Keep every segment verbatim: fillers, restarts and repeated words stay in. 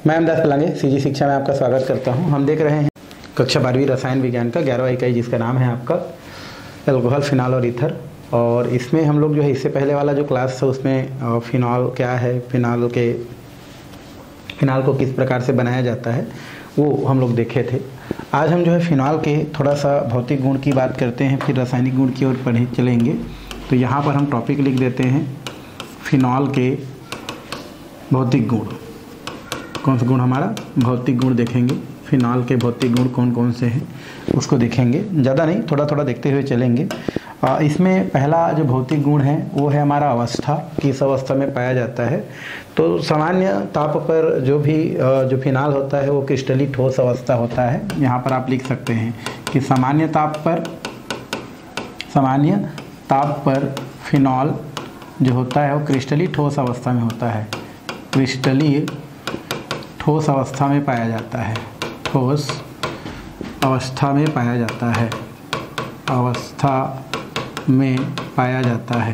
मैं अमदास पलांगे सीजी शिक्षा में आपका स्वागत करता हूं। हम देख रहे हैं कक्षा बारहवीं रसायन विज्ञान का ग्यारहवा इकाई, जिसका नाम है आपका एल्कोहल, फिनॉल और ईथर। और इसमें हम लोग जो है इससे पहले वाला जो क्लास है उसमें फिनॉल क्या है, फिनॉल के फिनॉल को किस प्रकार से बनाया जाता है वो हम लोग देखे थे। आज हम जो है फिनॉल के थोड़ा सा भौतिक गुण की बात करते हैं, फिर रासायनिक गुण की ओर पढ़े चलेंगे। तो यहाँ पर हम टॉपिक लिख देते हैं फिनॉल के भौतिक गुण। कौन सा गुण हमारा भौतिक गुण देखेंगे, फिनॉल के भौतिक गुण कौन कौन से हैं उसको देखेंगे। ज़्यादा नहीं, थोड़ा थोड़ा देखते हुए चलेंगे। आ, इसमें पहला जो भौतिक गुण है वो है हमारा अवस्था, किस अवस्था में पाया जाता है। तो सामान्य ताप पर जो भी जो फिनॉल होता है वो क्रिस्टली ठोस अवस्था होता है। यहाँ पर आप लिख सकते हैं कि सामान्य ताप पर सामान्य ताप पर फिनॉल जो होता है वो क्रिस्टली ठोस अवस्था में होता है, क्रिस्टली ठोस अवस्था में पाया जाता है, ठोस अवस्था में पाया जाता है, अवस्था में पाया जाता है,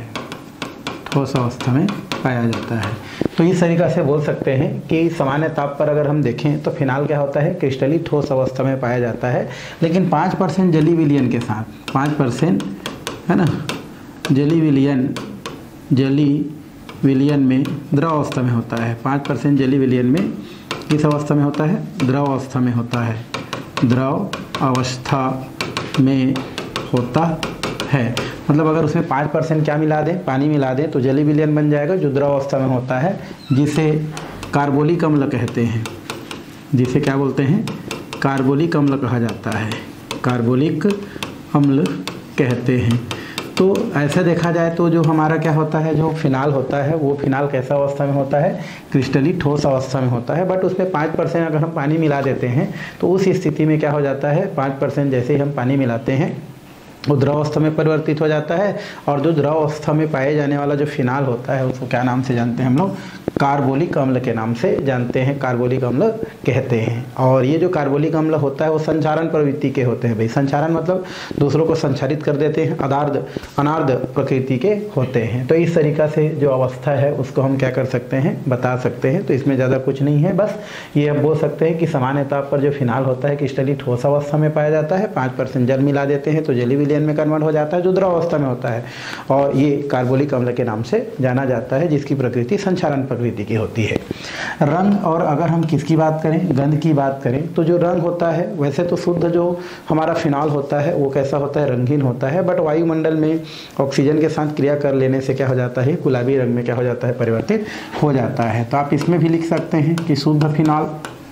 ठोस अवस्था में पाया जाता है। तो इस तरीक़ा से बोल सकते हैं कि सामान्य ताप पर अगर हम देखें तो फिनॉल क्या होता है, क्रिस्टली ठोस अवस्था में पाया जाता है, लेकिन पाँच परसेंट जली विलयन के साथ, पाँच परसेंट है ना, जली विलयन जली विलयन में द्रव अवस्था में होता है। पाँच परसेंट जली विलयन में किस अवस्था में होता है, द्रव अवस्था में होता है, द्रव अवस्था में होता है। मतलब अगर उसमें पाँच परसेंट क्या मिला दें, पानी मिला दें तो जली विलयन बन जाएगा, जो द्रव अवस्था में होता है, जिसे कार्बोलिक अम्ल कहते हैं, जिसे क्या बोलते हैं, कार्बोलिक अम्ल कहा जाता है, कार्बोलिक अम्ल कहते हैं। तो ऐसा देखा जाए तो जो हमारा क्या होता है, जो फिनॉल होता है वो फिनॉल कैसा अवस्था में होता है, क्रिस्टली ठोस अवस्था में होता है। बट उसमें पाँच परसेंट अगर हम पानी मिला देते हैं तो उस स्थिति में क्या हो जाता है, पाँच परसेंट जैसे ही हम पानी मिलाते हैं वो द्रव अवस्था में परिवर्तित हो जाता है। और जो द्रव अवस्था में पाए जाने वाला जो फिनॉल होता है उसको क्या नाम से जानते हैं हम लोग, कार्बोलिक अम्ल के नाम से जानते हैं, कार्बोलिक अम्ल कहते हैं। और ये जो कार्बोलिक अम्ल होता है वो संचारण प्रवृत्ति के होते हैं। भाई संचारण मतलब दूसरों को संचारित कर देते हैं, अदार्ध अनार्ध प्रकृति के होते हैं। तो इस तरीक़ा से जो अवस्था है उसको हम क्या कर सकते हैं, बता सकते हैं। तो इसमें ज़्यादा कुछ नहीं है, बस ये हम बोल सकते हैं कि सामान्य ताप पर जो फिनॉल होता है क्रिस्टली ठोस अवस्था में पाया जाता है। पाँच परसेंट जल मिला देते हैं तो जली विलयन में कन्वर्ट हो जाता है, जो द्रव अवस्था में होता है, और ये कार्बोलिक अम्ल के नाम से जाना जाता है, जिसकी प्रकृति संचारण प्रकृति की होती है। रंग, और अगर हम किसकी बात करें, गंध की बात करें, तो जो रंग होता है वैसे तो शुद्ध जो हमारा फिनॉल होता है वो कैसा होता है, रंगीन होता है। बट वायुमंडल में ऑक्सीजन के साथ क्रिया कर लेने से क्या हो जाता है, गुलाबी रंग में क्या हो जाता है, परिवर्तित हो जाता है। तो आप इसमें भी लिख सकते हैं कि शुद्ध फिनॉल,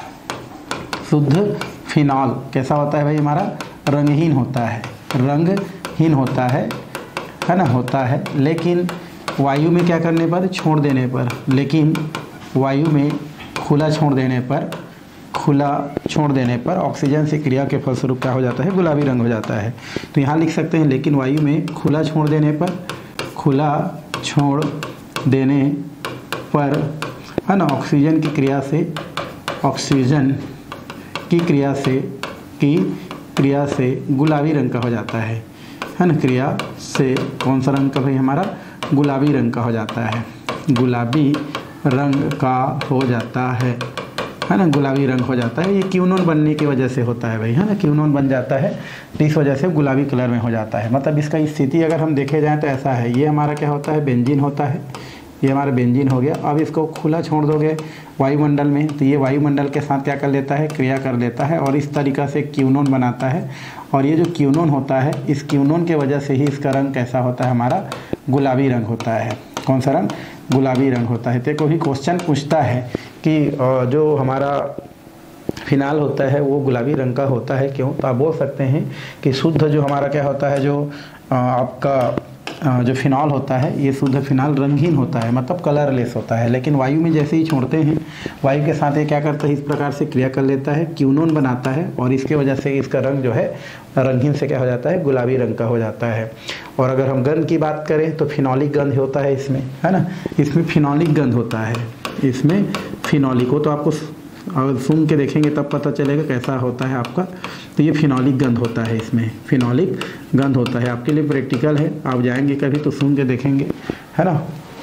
शुद्ध फिनॉल कैसा होता है भाई, हमारा रंगहीन होता है, रंगहीन होता है है ना, होता है। लेकिन वायु में क्या करने पर, छोड़ देने पर, लेकिन वायु में खुला छोड़ देने पर, खुला छोड़ देने पर ऑक्सीजन से क्रिया के फलस्वरूप क्या हो जाता है, गुलाबी रंग हो जाता है। तो यहाँ लिख सकते हैं लेकिन वायु में खुला छोड़ देने पर, खुला छोड़ देने पर है ना, ऑक्सीजन की क्रिया से, ऑक्सीजन की क्रिया से की क्रिया से गुलाबी रंग का हो जाता है है ना, क्रिया से कौन सा रंग का भाई, हमारा गुलाबी रंग का हो जाता है, गुलाबी रंग का हो जाता है है ना, गुलाबी रंग हो जाता है। ये क्यूनोन बनने की वजह से होता है भाई, है ना, क्यूनोन बन जाता है तो इस वजह से गुलाबी कलर में हो जाता है। मतलब इसका स्थिति अगर हम देखे जाएँ तो ऐसा है, ये हमारा क्या होता है, बेंजीन होता है, ये हमारा बेंजीन हो गया। अब इसको खुला छोड़ दोगे वायुमंडल में तो ये वायुमंडल के साथ क्या कर लेता है, क्रिया कर लेता है, और इस तरीक़ा से क्यूनोन बनाता है। और ये जो क्यूनोन होता है, इस क्यूनोन के वजह से ही इसका रंग कैसा होता है, हमारा गुलाबी रंग होता है। कौन सा रंग, गुलाबी रंग होता है। तो कोई क्वेश्चन पूछता है कि जो हमारा फिनॉल होता है वो गुलाबी रंग का होता है क्यों, तो आप बोल सकते हैं कि शुद्ध जो हमारा क्या होता है, जो आपका जो फिनॉल होता है ये शुद्ध फिनॉल रंगहीन होता है, मतलब कलरलेस होता है। लेकिन वायु में जैसे ही छोड़ते हैं, वायु के साथ ये क्या करता है, इस प्रकार से क्रिया कर लेता है, क्यूनोन बनाता है, और इसके वजह से इसका रंग जो है रंगहीन से क्या हो जाता है, गुलाबी रंग का हो जाता है। और अगर हम गंध की बात करें तो फिनॉलिक गंध होता है इसमें, है ना, इसमें फिनॉलिक गंध होता है, इसमें फिनॉलिक हो, तो आपको अगर सुन के देखेंगे तब पता चलेगा कैसा होता है आपका। तो ये फिनॉलिक गंध होता है, इसमें फिनॉलिक गंध होता है। आपके लिए प्रैक्टिकल है, आप जाएंगे कभी तो सुन के देखेंगे, है ना।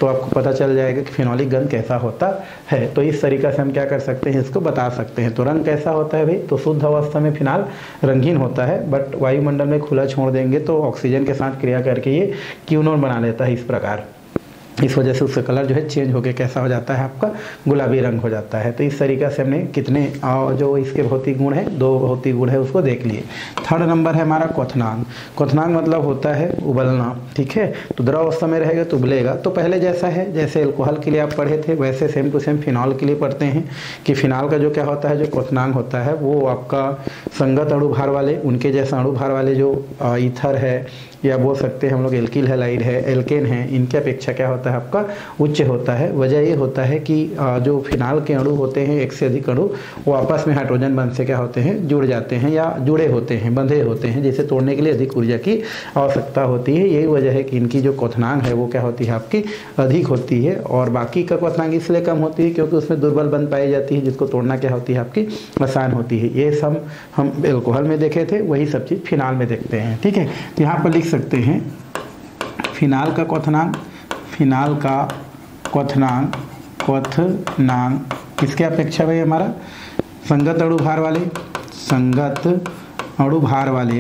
तो आपको पता चल जाएगा कि फिनॉलिक गंध कैसा होता है। तो इस तरीक़ा से हम क्या कर सकते हैं, इसको बता सकते हैं। तो रंग कैसा होता है भाई, तो शुद्ध अवस्था में फिनाल रंगीन होता है, बट वायुमंडल में खुला छोड़ देंगे तो ऑक्सीजन के साथ क्रिया करके ये क्यूनोन बना लेता है इस प्रकार। इस वजह से उसका कलर जो है चेंज होकर कैसा हो जाता है, आपका गुलाबी रंग हो जाता है। तो इस तरीक़े से हमने कितने जो इसके भौतिक गुण हैं, दो भौतिक गुण है उसको देख लिए। थर्ड नंबर है हमारा क्वथनांग। क्वथनांग मतलब होता है उबलना, ठीक है। तो द्रव अवस्था में रहेगा तो उबलेगा। तो पहले जैसा है, जैसे अल्कोहल के लिए आप पढ़े थे, वैसे सेम टू सेम फिनॉल के लिए पढ़ते हैं कि फिनॉल का जो क्या होता है, जो क्वथनांग होता है वो आपका संगत अणुभार वाले, उनके जैसा अणुभार वाले जो ईथर है या बोल सकते हैं हम लोग एल्किल हैलाइड है, एल्केन है, इनके अपेक्षा क्या होता है आपका उच्च होता है। वजह ये होता है कि जो फिनाल के अणु होते हैं, एक से अधिक अणु, वो आपस में हाइड्रोजन बंध से क्या होते हैं, जुड़ जाते हैं या जुड़े होते हैं, बंधे होते हैं, जिसे तोड़ने के लिए अधिक ऊर्जा की आवश्यकता होती है। यही वजह है कि इनकी जो क्वथनांग है वो क्या होती है आपकी अधिक होती है। और बाकी का क्वथनांग इसलिए कम होती है क्योंकि उसमें दुर्बल बंध पाई जाती है, जिसको तोड़ना क्या होती है आपकी आसान होती है। ये सब हम एल्कोहल में देखे थे, वही सब चीज़ फिनाल में देखते हैं, ठीक है। तो यहाँ पर लिख सकते हैं फिनाल का क्वथनांग, फिनाल का क्वथनांग, क्वथनांग किसके अपेक्षा भाई हमारा संगत अणुभार वाले, संगत अणुभार वाले,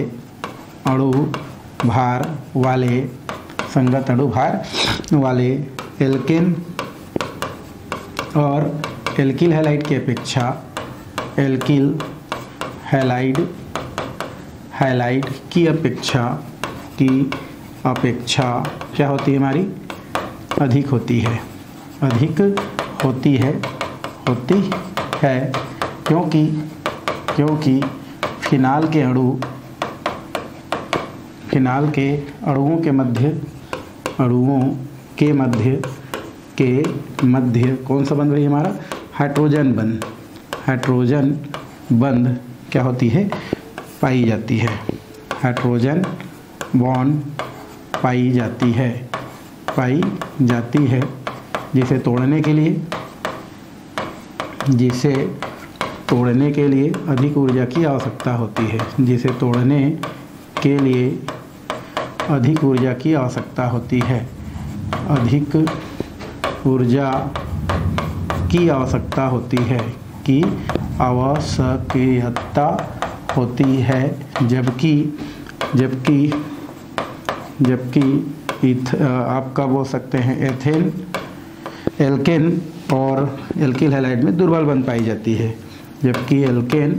अणुभार वाले, संगत अणुभार वाले एल्केन और एल्किल हैलाइड की अपेक्षा, एल्किल हैलाइड हैलाइड की अपेक्षा की अपेक्षा क्या होती है हमारी, अधिक होती है, अधिक होती है, होती है क्योंकि क्योंकि फिनाल के अणु, फिनाल के अणुओं के मध्य, अणुओं के मध्य के मध्य कौन सा बंध रही है हमारा, हाइड्रोजन बंध, हाइड्रोजन बंध क्या होती है, पाई जाती है, हाइड्रोजन बॉन्ड पाई जाती है, पाई जाती है, जिसे तोड़ने के लिए, जिसे तोड़ने के लिए अधिक ऊर्जा की आवश्यकता होती है, जिसे तोड़ने के लिए अधिक ऊर्जा की आवश्यकता होती है, अधिक ऊर्जा की आवश्यकता होती है, की आवश्यकता होती है, जबकि जबकि जबकि इथ आपका बोल सकते हैं एथेन, एल्केन और एल्किल हैलाइड में दुर्बल बंध पाई जाती है, जबकि एल्केन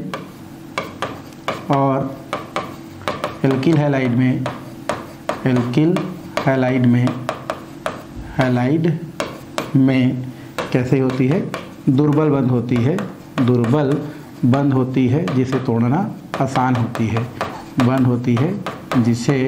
और एल्किल हैलाइड में, एल्किल हैलाइड में, हैलाइड में कैसे होती है, दुर्बल बंध होती है, दुर्बल बंध होती है, जिसे तोड़ना आसान होती है, बंध होती है जिसे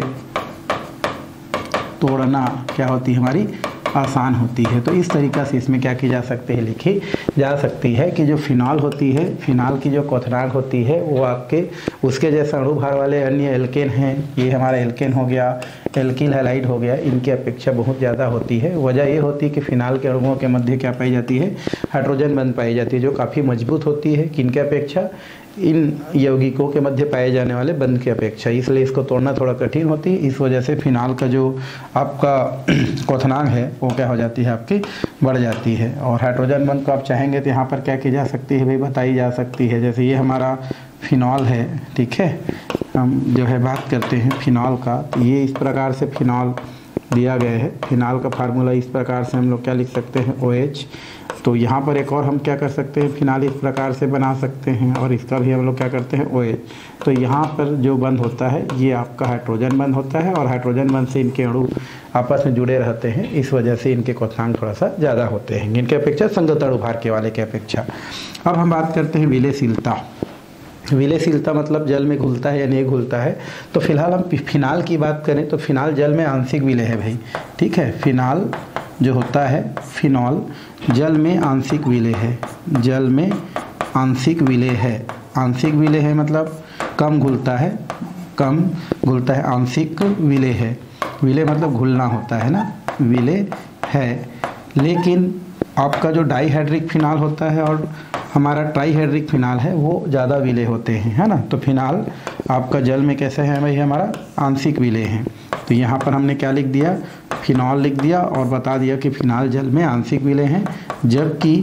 तोड़ना क्या होती है हमारी आसान होती है। तो इस तरीक़ा से इसमें क्या की जा सकती है, लिखी जा सकती है कि जो फिनॉल होती है, फिनॉल की जो क्वथनांग होती है वो आपके उसके जैसा अणुभार वाले अन्य एल्केन हैं, ये हमारा एल्केन हो गया, एल्किल हैलाइड हो गया, इनकी अपेक्षा बहुत ज़्यादा होती है। वजह ये होती है कि फिनाल के अणुओं के मध्य क्या पाई जाती है, हाइड्रोजन बंध पाई जाती है, जो काफ़ी मजबूत होती है, किनके अपेक्षा, इन यौगिकों के मध्य पाए जाने वाले बंध की अपेक्षा, इसलिए इसको तोड़ना थोड़ा कठिन होती है। इस वजह से फिनाल का जो आपका क्वथनांग है वो क्या हो जाती है आपकी बढ़ जाती है। और हाइड्रोजन बंध को आप चाहेंगे तो यहाँ पर क्या की जा सकती है भाई, बताई जा सकती है। जैसे ये हमारा फिनॉल है, ठीक है, हम जो है बात करते हैं फिनॉल का, तो ये इस प्रकार से फिनॉल दिया गया है। फिनॉल का फार्मूला इस प्रकार से हम लोग क्या लिख सकते हैं, ओ एच। तो यहाँ पर एक और हम क्या कर सकते हैं, फिनाल इस प्रकार से बना सकते हैं और इसका भी हम लोग क्या करते हैं, ओ एच। तो यहाँ पर जो बंध होता है ये आपका हाइड्रोजन बंध होता है और हाइड्रोजन बंध से इनके अणु आपस में जुड़े रहते हैं, इस वजह से इनके क्वथनांग थोड़ा सा ज़्यादा होते हैं इनके अपेक्षा, संगत अणुभार के वाले के अपेक्षा। अब हम बात करते हैं विलयशीलता। विलयशीलता मतलब जल में घुलता है या नहीं घुलता है। तो फिलहाल हम फिनाल की बात करें तो फिनाल जल में आंशिक विलय है भाई, ठीक है। फिनाल जो होता है, फिनॉल जल में आंशिक विलय है, जल में आंशिक विलय है, आंशिक विलय है मतलब कम घुलता है, कम घुलता है, आंशिक विलय है। विलय मतलब घुलना होता है ना, विलय है। लेकिन आपका जो डाईहाइड्रिक फिनाल होता है और हमारा ट्राईहाइड्रिक फिनाल है वो ज़्यादा विलय होते हैं, है ना। तो फिनाल आपका जल में कैसे है भाई, हमारा आंशिक विलय है। तो यहाँ पर हमने क्या लिख दिया, फिनॉल लिख दिया और बता दिया कि फिनाल जल में आंशिक विलय हैं, जबकि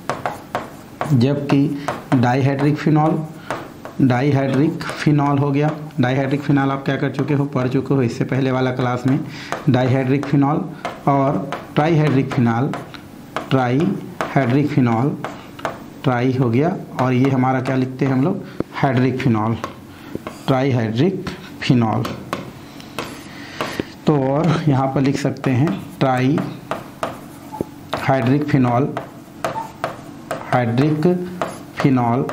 जबकि डाइहाइड्रिक फिनॉल डाइहाइड्रिक फिनॉल हो गया। डाइहाइड्रिक फिनॉल आप क्या कर चुके हो, पढ़ चुके हो इससे पहले वाला क्लास में। डाइहाइड्रिक फिनॉल और trihydric phenol, trihydric phenol, tri हो गया, और ये हमारा क्या लिखते हैं हम लोग, हाइड्रिक फिनॉल, ट्राईहाइड्रिक फिनॉल। तो और यहाँ पर लिख सकते हैं tri hydric phenol, hydric phenol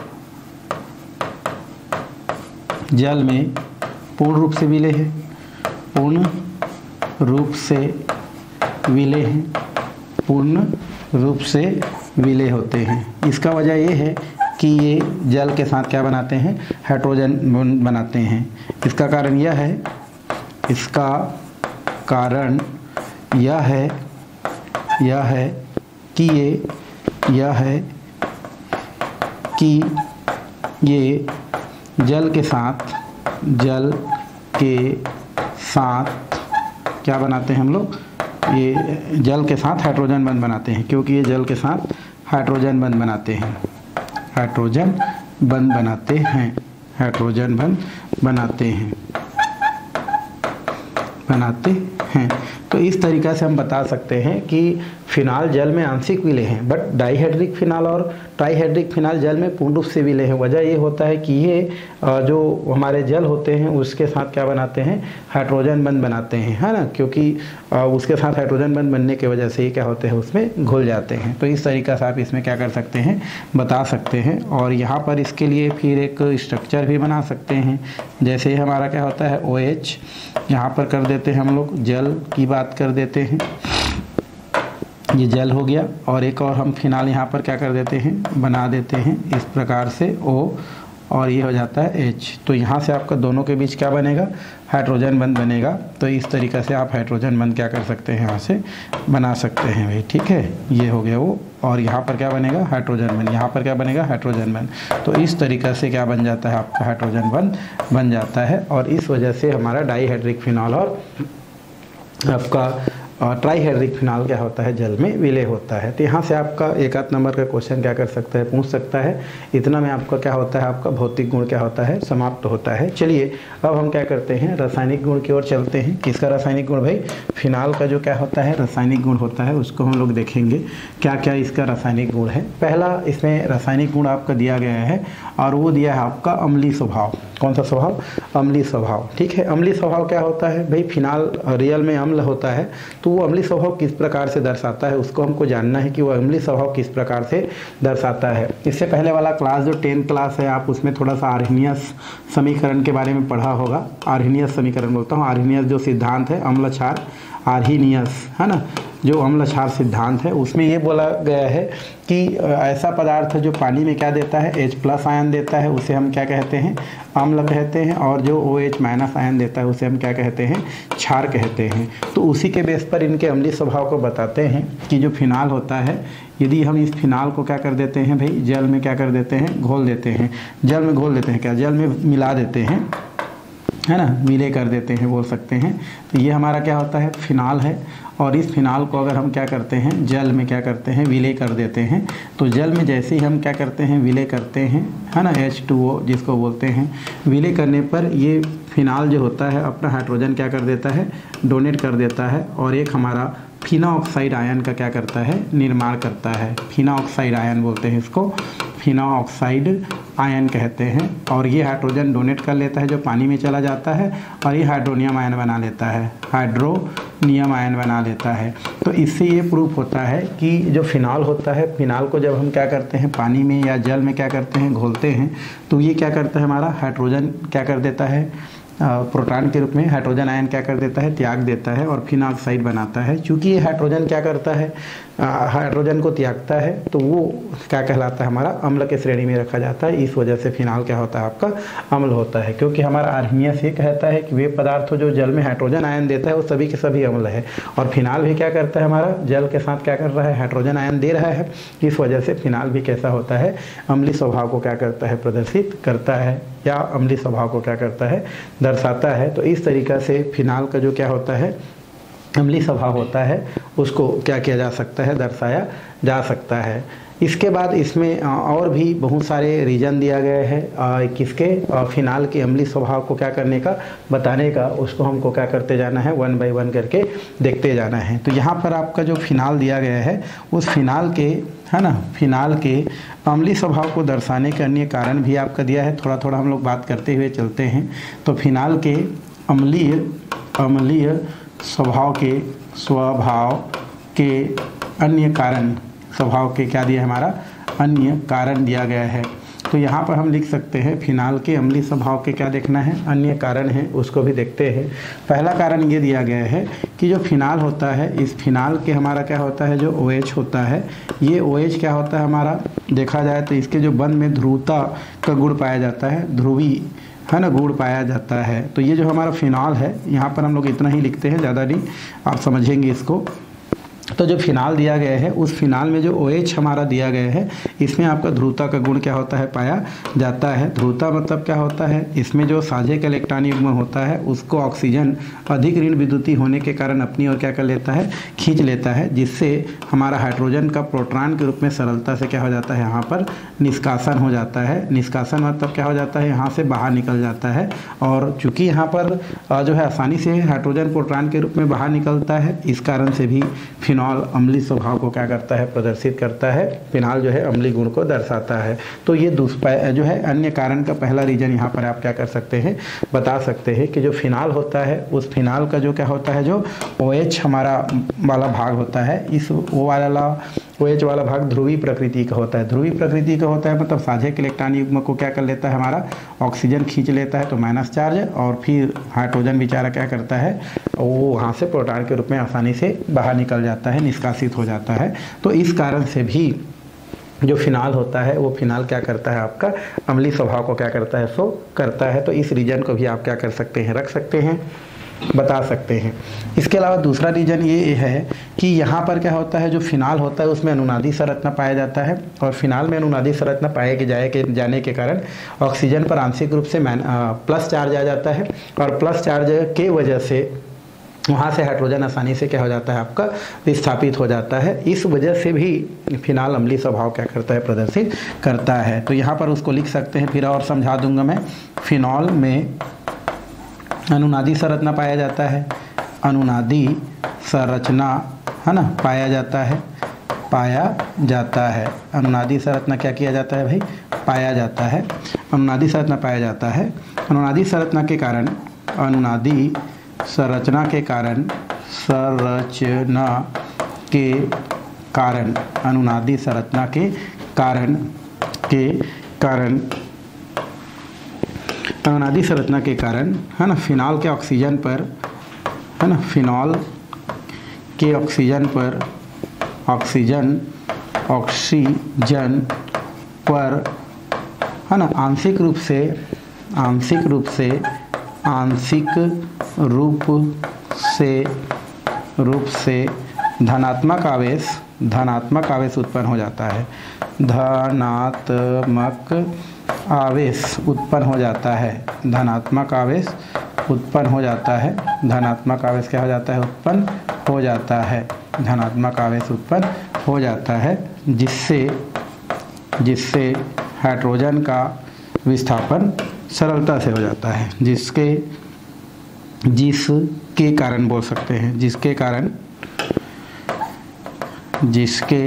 जल में पूर्ण रूप से विलय है, पूर्ण रूप से विलय हैं, पूर्ण रूप से विलय होते हैं। इसका वजह ये है कि ये जल के साथ क्या बनाते हैं, हाइड्रोजन बनाते हैं। इसका कारण यह है इसका कारण यह है यह है कि ये यह है कि ये जल के साथ जल के साथ क्या बनाते हैं हम लोग, ये जल के साथ हाइड्रोजन बंध बनाते हैं, क्योंकि ये जल के साथ हाइड्रोजन बंध बनाते हैं, हाइड्रोजन बंध बनाते हैं हाइड्रोजन बंध बनाते हैं बनाते हैं तो इस तरीक़ा से हम बता सकते हैं कि फिनाल जल में आंशिक विलय हैं, बट डाइहाइड्रिक फिनाल और ट्राईहाइड्रिक फिनाल जल में पूर्ण रूप से विलय हैं। वजह ये होता है कि ये जो हमारे जल होते हैं उसके साथ क्या बनाते हैं, हाइड्रोजन बंध बनाते हैं, है ना, क्योंकि उसके साथ हाइड्रोजन बंध बनने की वजह से ये क्या होते हैं, उसमें घुल जाते हैं। तो इस तरीक़ा से आप इसमें क्या कर सकते हैं, बता सकते हैं। और यहाँ पर इसके लिए फिर एक स्ट्रक्चर भी बना सकते हैं, जैसे हमारा क्या होता है ओ एच, यहाँ पर कर देते हैं हम लोग जल की बात कर देते हैं, ये जल हो गया, और एक और हम फिनाल यहाँ पर क्या कर देते हैं, बना देते हैं इस प्रकार से O, और ये हो जाता है H। तो यहाँ से आपका दोनों के बीच क्या बनेगा, हाइड्रोजन बंध बनेगा। तो इस तरीक़ा से आप हाइड्रोजन बंध क्या कर सकते हैं, यहाँ से बना सकते हैं भाई, ठीक है। ये हो गया वो, और यहाँ पर क्या बनेगा, हाइड्रोजन बंध, यहाँ पर क्या बनेगा, हाइड्रोजन बंध। तो इस तरीक़ा से क्या बन जाता है, आपका हाइड्रोजन बंध बन जाता है, और इस वजह से हमारा डाईहाइड्रिक फिनॉल और आपका ट्राईहाइड्रिक फिनाल क्या होता है, जल में विलय होता है। तो यहाँ से आपका एक आध नंबर का क्वेश्चन क्या कर सकता है, पूछ सकता है। इतना में आपका क्या होता है, आपका भौतिक गुण क्या होता है, समाप्त होता है। चलिए अब हम क्या करते हैं, रासायनिक गुण की ओर चलते हैं। किसका रासायनिक गुण भाई, फिनाल का जो क्या होता है रासायनिक गुण होता है, उसको हम लोग देखेंगे क्या क्या इसका रासायनिक गुण है। पहला इसमें रासायनिक गुण आपका दिया गया है, और वो दिया है आपका अम्लीय स्वभाव। कौन सा स्वभाव, अम्लीय स्वभाव, ठीक है। अम्लीय स्वभाव क्या होता है भाई, फिनाल रियल में अम्ल होता है, तो वो अम्लीय स्वभाव किस प्रकार से दर्शाता है, उसको हमको जानना है कि वो अम्लीय स्वभाव किस प्रकार से दर्शाता है। इससे पहले वाला क्लास जो टेंथ क्लास है, आप उसमें थोड़ा सा आर्हेनियस समीकरण के बारे में पढ़ा होगा। आर्हेनियस समीकरण बोलता हूँ, आर्हेनियस जो सिद्धांत है, अम्ल क्षार आर्हेनियस, है ना, जो अम्ल क्षार सिद्धांत है, उसमें ये बोला गया है कि ऐसा पदार्थ जो पानी में क्या देता है, H प्लस आयन देता है, उसे हम क्या कहते हैं, अम्ल कहते हैं, और जो OH माइनस आयन देता है उसे हम क्या कहते हैं, क्षार कहते हैं। तो उसी के बेस पर इनके अम्लीय स्वभाव को बताते हैं कि जो फिनाल होता है, यदि हम इस फिनाल को क्या कर देते हैं भाई, जल में क्या कर देते हैं, घोल देते हैं, जल में घोल देते हैं, क्या जल में मिला देते हैं, है ना, विलय कर देते हैं बोल सकते हैं। तो ये हमारा क्या होता है, फिनाल है, और इस फिनाल को अगर हम क्या करते हैं, जल में क्या करते हैं, विलय कर देते हैं। तो जल में जैसे ही हम क्या करते हैं, विलय करते हैं, है ना, एच टू ओ जिसको बोलते हैं, विलय करने पर ये फिनाल जो होता है अपना हाइड्रोजन क्या कर देता है, डोनेट कर देता है, और एक हमारा फिना ऑक्साइड आयन का क्या करता है, निर्माण करता है। फिना ऑक्साइड आयन बोलते हैं इसको, फिना ऑक्साइड आयन कहते हैं। और ये हाइड्रोजन डोनेट कर लेता है जो पानी में चला जाता है, और ये हाइड्रोनियम आयन बना लेता है, हाइड्रोनियम आयन बना लेता है। तो इससे ये प्रूफ होता है कि जो फिनाल होता है, फिनाल को जब हम क्या करते हैं, पानी में या जल में क्या करते हैं, घोलते हैं, तो ये क्या करता है, हमारा हाइड्रोजन क्या कर देता है, प्रोटॉन के रूप में हाइड्रोजन आयन क्या कर देता है, त्याग देता है, और फिना ऑक्साइड बनाता है। क्योंकि ये हाइड्रोजन क्या करता है, हाइड्रोजन को त्यागता है, तो वो क्या कहलाता है, हमारा अम्ल के श्रेणी में रखा जाता है। इस वजह से फिनाल क्या होता है, आपका अम्ल होता है। क्योंकि हमारा आर्हेनियस ये कहता है कि वे पदार्थ जो जल में हाइड्रोजन आयन देता है वो सभी के सभी अम्ल है, और फिनाल भी क्या करता है, हमारा जल के साथ क्या कर रहा है, हाइड्रोजन आयन दे रहा है। इस वजह से फिनाल भी कैसा होता है, अम्लीय स्वभाव को क्या करता है, प्रदर्शित करता है, या अम्लीय स्वभाव को क्या करता है, दर्शाता है। तो इस तरीक़ा से फिनाल का जो क्या होता है, अम्लीय स्वभाव होता है उसको क्या किया जा सकता है, दर्शाया जा सकता है। इसके बाद इसमें और भी बहुत सारे रीजन दिया गया है किसके, फिनाल के अम्लीय स्वभाव को क्या करने का, बताने का। उसको हमको क्या करते जाना है, वन बाय वन करके देखते जाना है। तो यहाँ पर आपका जो फिनाल दिया गया है उस फिनाल के, है ना, फिनाल के अम्लीय स्वभाव को दर्शाने के अन्य कारण भी आपका दिया है। थोड़ा थोड़ा हम लोग बात करते हुए चलते हैं। तो फिनाल के अम्लीय अम्लीय स्वभाव के स्वभाव के अन्य कारण, स्वभाव के क्या दिया हमारा, अन्य कारण दिया गया है। तो यहाँ पर हम लिख सकते हैं फिनाल के अम्लीय स्वभाव के क्या देखना है, अन्य कारण हैं, उसको भी देखते हैं। पहला कारण ये दिया गया है कि जो फिनाल होता है, इस फिनाल के हमारा क्या होता है, जो OH होता है, ये OH क्या होता है हमारा, देखा जाए तो इसके जो बंध में ध्रुवता का गुण पाया जाता है, ध्रुवी, है ना, गुण पाया जाता है। तो ये जो हमारा फिनाल है, यहाँ पर हम लोग इतना ही लिखते हैं, ज़्यादा नहीं, आप समझेंगे इसको। तो जो फिनाल दिया गया है उस फिनाल में जो OH हमारा दिया गया है, इसमें आपका ध्रुवता का गुण क्या होता है, पाया जाता है। ध्रुवता मतलब क्या होता है, इसमें जो साझेक इलेक्ट्रॉन युग्म होता है उसको ऑक्सीजन अधिक ऋण विद्युतीय होने के कारण अपनी ओर क्या कर लेता है, खींच लेता है, जिससे हमारा हाइड्रोजन का प्रोटॉन के रूप में सरलता से क्या हो जाता है, यहाँ पर निष्कासन हो जाता है। निष्कासन मतलब क्या हो जाता है, यहाँ से बाहर निकल जाता है। और चूँकि यहाँ पर जो है आसानी से हाइड्रोजन प्रोटॉन के रूप में बाहर निकलता है, इस कारण से भी फिनाल अम्लीय स्वभाव को क्या करता है, प्रदर्शित करता है। फिनाल जो है अम्लीय गुण को दर्शाता है। तो ये दूसरा जो है अन्य कारण का पहला रीजन यहाँ पर आप क्या कर सकते हैं, बता सकते हैं कि जो फिनाल होता है उस फिनाल का जो क्या होता है, जो OH हमारा वाला भाग होता है, इस वो वाला OH वाला भाग ध्रुवीय प्रकृति का होता है। ध्रुवीय प्रकृति का होता है मतलब साझेक इलेक्ट्रॉन युग्म को क्या कर लेता है, हमारा ऑक्सीजन खींच लेता है, तो माइनस चार्ज, और फिर हाइड्रोजन बेचारा क्या करता है, वो वहाँ से प्रोटॉन के रूप में आसानी से बाहर निकल जाता है, निष्कासित हो जाता है। तो इस कारण से भी जो फिनाल होता है वो फिनाल क्या करता है, आपका अम्लीय स्वभाव को क्या करता है, सो करता है। तो इस रीजन को भी आप क्या कर सकते हैं, रख सकते हैं, बता सकते हैं। इसके अलावा दूसरा रीजन ये है कि यहाँ पर क्या होता है, जो फिनाल होता है उसमें अनुनादी संरचना पाया जाता है, और फिनाल में अनुनादी संरचना पाए के जाए के जाने के कारण ऑक्सीजन पर आंशिक रूप से मैन प्लस चार्ज आ जाता है, और प्लस चार्ज के वजह से वहाँ से हाइड्रोजन आसानी से क्या हो जाता है, आपका विस्थापित हो जाता है। इस वजह से भी फिनाल अम्लीय स्वभाव क्या करता है, प्रदर्शित करता है। तो यहाँ पर उसको लिख सकते हैं, फिर और समझा दूंगा मैं। फिनॉल में अनुनादी संरचना पाया जाता है, अनुनादी संरचना, है ना, पाया जाता है, पाया जाता है। अनुनादी संरचना क्या किया जाता है भाई, पाया जाता है। अनुनादी संरचना पाया जाता है। अनुनादी संरचना के कारण, अनुनादी संरचना के कारण, संरचना के कारण, अनुनादी संरचना के कारण के कारण अनुनादी संरचना के कारण, है ना, फिनॉल के ऑक्सीजन पर, है ना, फिनॉल के ऑक्सीजन पर, ऑक्सीजन ऑक्सीजन पर, है ना, आंशिक रूप से, आंशिक रूप से, आंशिक रूप से रूप से धनात्मक आवेश, धनात्मक आवेश उत्पन्न हो जाता है। धनात्मक आवेश उत्पन्न हो जाता है, धनात्मक आवेश उत्पन्न हो जाता है। धनात्मक आवेश क्या हो जाता है, उत्पन्न हो जाता है। धनात्मक आवेश उत्पन्न हो जाता है, जिससे जिससे हाइड्रोजन का विस्थापन सरलता से हो जाता है, जिसके जिसके कारण बोल सकते हैं, जिसके कारण जिसके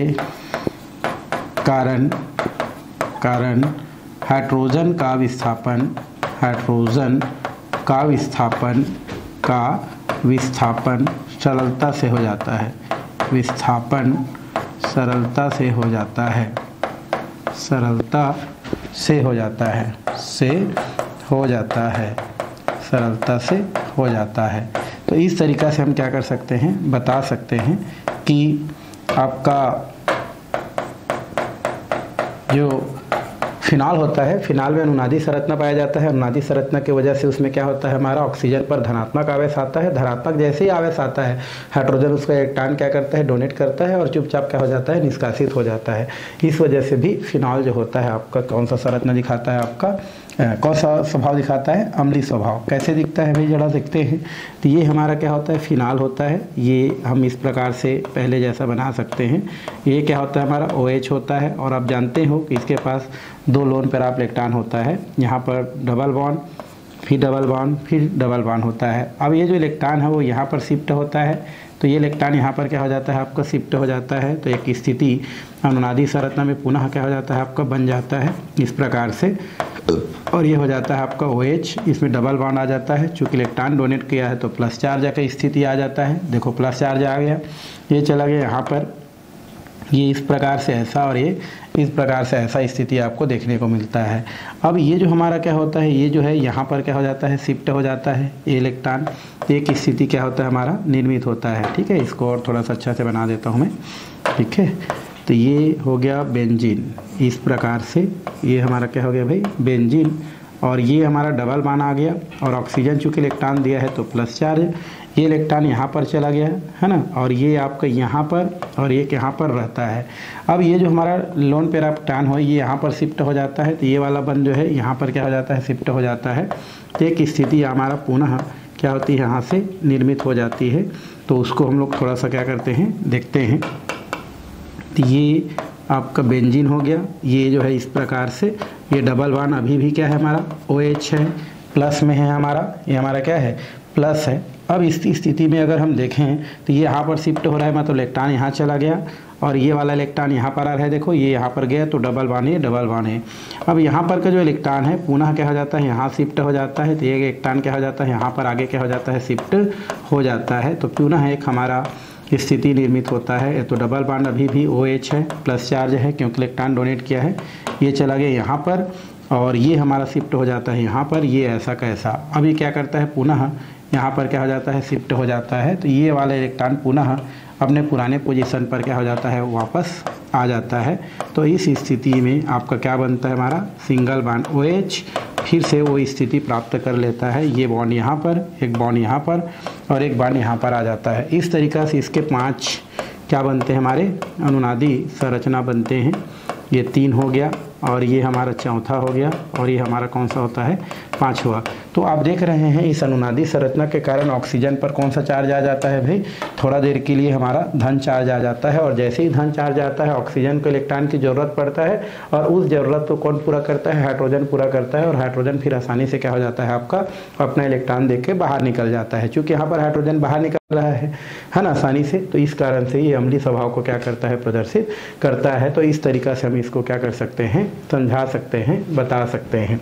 कारण कारण हाइड्रोजन का विस्थापन, हाइड्रोजन का विस्थापन का विस्थापन सरलता से हो जाता है, विस्थापन सरलता से हो जाता है, सरलता से हो जाता है, से हो जाता है, सरलता से हो जाता है। तो इस तरीक़ा से हम क्या कर सकते हैं, बता सकते हैं कि आपका जो फिनॉल होता है, फिनॉल में अनुनादी संरचना पाया जाता है। अनुनादी संरचना की वजह से उसमें क्या होता है, हमारा ऑक्सीजन पर धनात्मक आवेश आता है। धनात्मक जैसे ही आवेश आता है, हाइड्रोजन उसको इलेक्ट्रॉन क्या करता है, डोनेट करता है, और चुपचाप क्या हो जाता है, निष्कासित हो जाता है। इस वजह से भी फिनॉल जो होता है आपका कौन सा संरचना दिखाता है, आपका कौन सा स्वभाव दिखाता है, अम्लीय स्वभाव। कैसे दिखता है भाई, जरा देखते हैं। तो ये हमारा क्या होता है, फिनॉल होता है। ये हम इस प्रकार से पहले जैसा बना सकते हैं। ये क्या होता है, हमारा ओ एच होता है। और आप जानते हो कि इसके पास दो लोन पैरा इलेक्ट्रॉन होता है। यहाँ पर डबल बॉन्ड, फिर डबल बॉन्ड, फिर डबल बॉन्ड होता है। अब ये जो इलेक्ट्रॉन है वो यहाँ पर शिफ्ट होता है, तो ये इलेक्ट्रॉन यहाँ पर क्या हो जाता है, आपका शिफ्ट हो जाता है। तो एक स्थिति अनुनादी संरचना में पुनः क्या हो जाता है, आपका बन जाता है इस प्रकार से। और ये हो जाता है आपका ओ एच, इसमें डबल बॉन्ड आ जाता है। चूँकि इलेक्ट्रॉन डोनेट किया है तो प्लस चार्ज का स्थिति आ जाता है। देखो प्लस चार्ज आ गया, ये चला गया यहाँ पर, ये इस प्रकार से ऐसा और ये इस प्रकार से ऐसा स्थिति आपको देखने को मिलता है। अब ये जो हमारा क्या होता है, ये जो है यहाँ पर क्या हो जाता है, शिफ्ट हो जाता है ये इलेक्ट्रॉन। एक स्थिति क्या होता है, हमारा निर्मित होता है। ठीक है, इसको और थोड़ा सा अच्छा से बना देता हूँ मैं। ठीक है, तो ये हो गया बेंजीन। इस प्रकार से ये हमारा क्या हो गया भाई, बेंजीन। और ये हमारा डबल बॉन्ड आ गया। और ऑक्सीजन चूँकि इलेक्ट्रॉन दिया है तो प्लस चार्ज, ये इलेक्ट्रॉन यहाँ पर चला गया है ना। और ये आपका यहाँ पर और एक यहाँ पर रहता है। अब ये जो हमारा लोन पैरा इलेक्ट्रॉन हो ये यहाँ पर शिफ्ट हो जाता है। तो ये वाला बंद जो है यहाँ पर क्या हो जाता है, शिफ्ट हो जाता है। तो एक स्थिति हमारा पुनः क्या होती है, यहाँ से निर्मित हो जाती है। तो उसको हम लोग थोड़ा सा क्या करते हैं, देखते हैं। तो ये आपका बेंजीन हो गया। ये जो है इस प्रकार से, ये डबल बॉन्ड अभी भी क्या है, हमारा ओ एच है, प्लस में है हमारा, ये हमारा क्या है, प्लस है। अब इस स्थिति में अगर हम देखें तो ये यहाँ पर शिफ्ट हो रहा है, मतलब इलेक्ट्रॉन यहाँ चला गया और ये वाला इलेक्ट्रॉन यहाँ पर आ रहा है। देखो ये यहाँ पर गया तो डबल बॉन्ड है, डबल बॉन्ड है। अब यहाँ पर का जो इलेक्ट्रॉन है पुनः क्या हो जाता है, यहाँ शिफ्ट हो जाता है। तो ये इलेक्ट्रॉन क्या हो जाता है, यहाँ पर आगे क्या हो जाता है, शिफ्ट हो जाता है। तो पुनः एक हमारा स्थिति निर्मित होता है। तो डबल बॉन्ड अभी भी ओ एच है, प्लस चार्ज है क्योंकि इलेक्ट्रॉन डोनेट किया है। ये चला गया यहाँ पर और ये हमारा शिफ्ट हो जाता है यहाँ पर, ये ऐसा कैसा। अब ये क्या करता है, पुनः यहाँ पर क्या हो जाता है, शिफ्ट हो जाता है। तो ये वाला इलेक्ट्रॉन पुनः अपने पुराने पोजीशन पर क्या हो जाता है, वापस आ जाता है। तो इस स्थिति में आपका क्या बनता है, हमारा सिंगल बॉन्ड ओ एच फिर से वो स्थिति प्राप्त कर लेता है। ये बॉन्ड यहाँ पर, एक बॉन्ड यहाँ पर और एक बॉन्ड यहाँ पर आ जाता है। इस तरीक़ा से इसके पांच क्या बनते हैं, हमारे अनुनादी संरचना बनते हैं। ये तीन हो गया और ये हमारा चौथा हो गया और ये हमारा कौन सा होता है, पाँचवा। तो आप देख रहे हैं इस अनुनादी संरचना के कारण ऑक्सीजन पर कौन सा चार्ज आ जाता है भाई, थोड़ा देर के लिए हमारा धन चार्ज आ जाता है। और जैसे ही धन चार्ज आता है ऑक्सीजन को इलेक्ट्रॉन की ज़रूरत पड़ता है और उस ज़रूरत को कौन पूरा करता है, हाइड्रोजन पूरा करता है। और हाइड्रोजन फिर आसानी से क्या हो जाता है, आपका अपना इलेक्ट्रॉन दे के बाहर निकल जाता है। चूँकि यहाँ पर हाइड्रोजन बाहर निकल रहा है है ना आसानी से, तो इस कारण से ये अम्लीय स्वभाव को क्या करता है, प्रदर्शित करता है। तो इस तरीक़ा से हम इसको क्या कर सकते हैं, समझा सकते हैं, बता सकते हैं।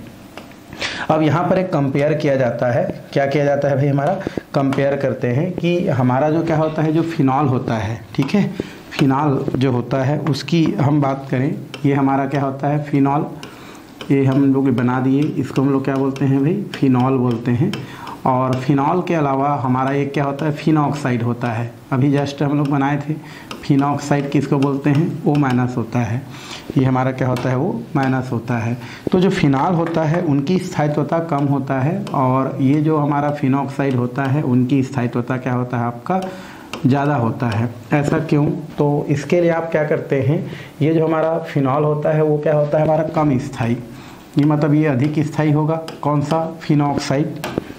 अब यहाँ पर एक कंपेयर किया जाता है। क्या किया जाता है भाई, हमारा कंपेयर करते हैं कि हमारा जो क्या होता है, जो फिनॉल होता है, ठीक है, फिनॉल जो होता है उसकी हम बात करें। ये हमारा क्या होता है, फिनॉल। ये हम लोग बना दिए, इसको हम लोग क्या बोलते हैं भाई, फिनॉल बोलते हैं। और फिनॉल के अलावा हमारा एक क्या होता है, फिनॉक्साइड होता है। अभी जस्ट हम लोग बनाए थे। फिनॉक्साइड किसको बोलते हैं, ओ माइनस होता है। ये हमारा क्या होता है, वो माइनस होता है। तो जो फिनॉल होता है उनकी स्थायित्वता कम होता है और ये जो हमारा फिनॉक्साइड होता है उनकी स्थायित्वता क्या होता है, आपका ज़्यादा होता है। ऐसा क्यों, तो इसके लिए आप क्या करते हैं, ये जो हमारा फिनॉल होता है वो क्या होता है, हमारा कम स्थायी। ये मतलब ये अधिक स्थायी होगा। कौन सा, फिनॉक्साइड।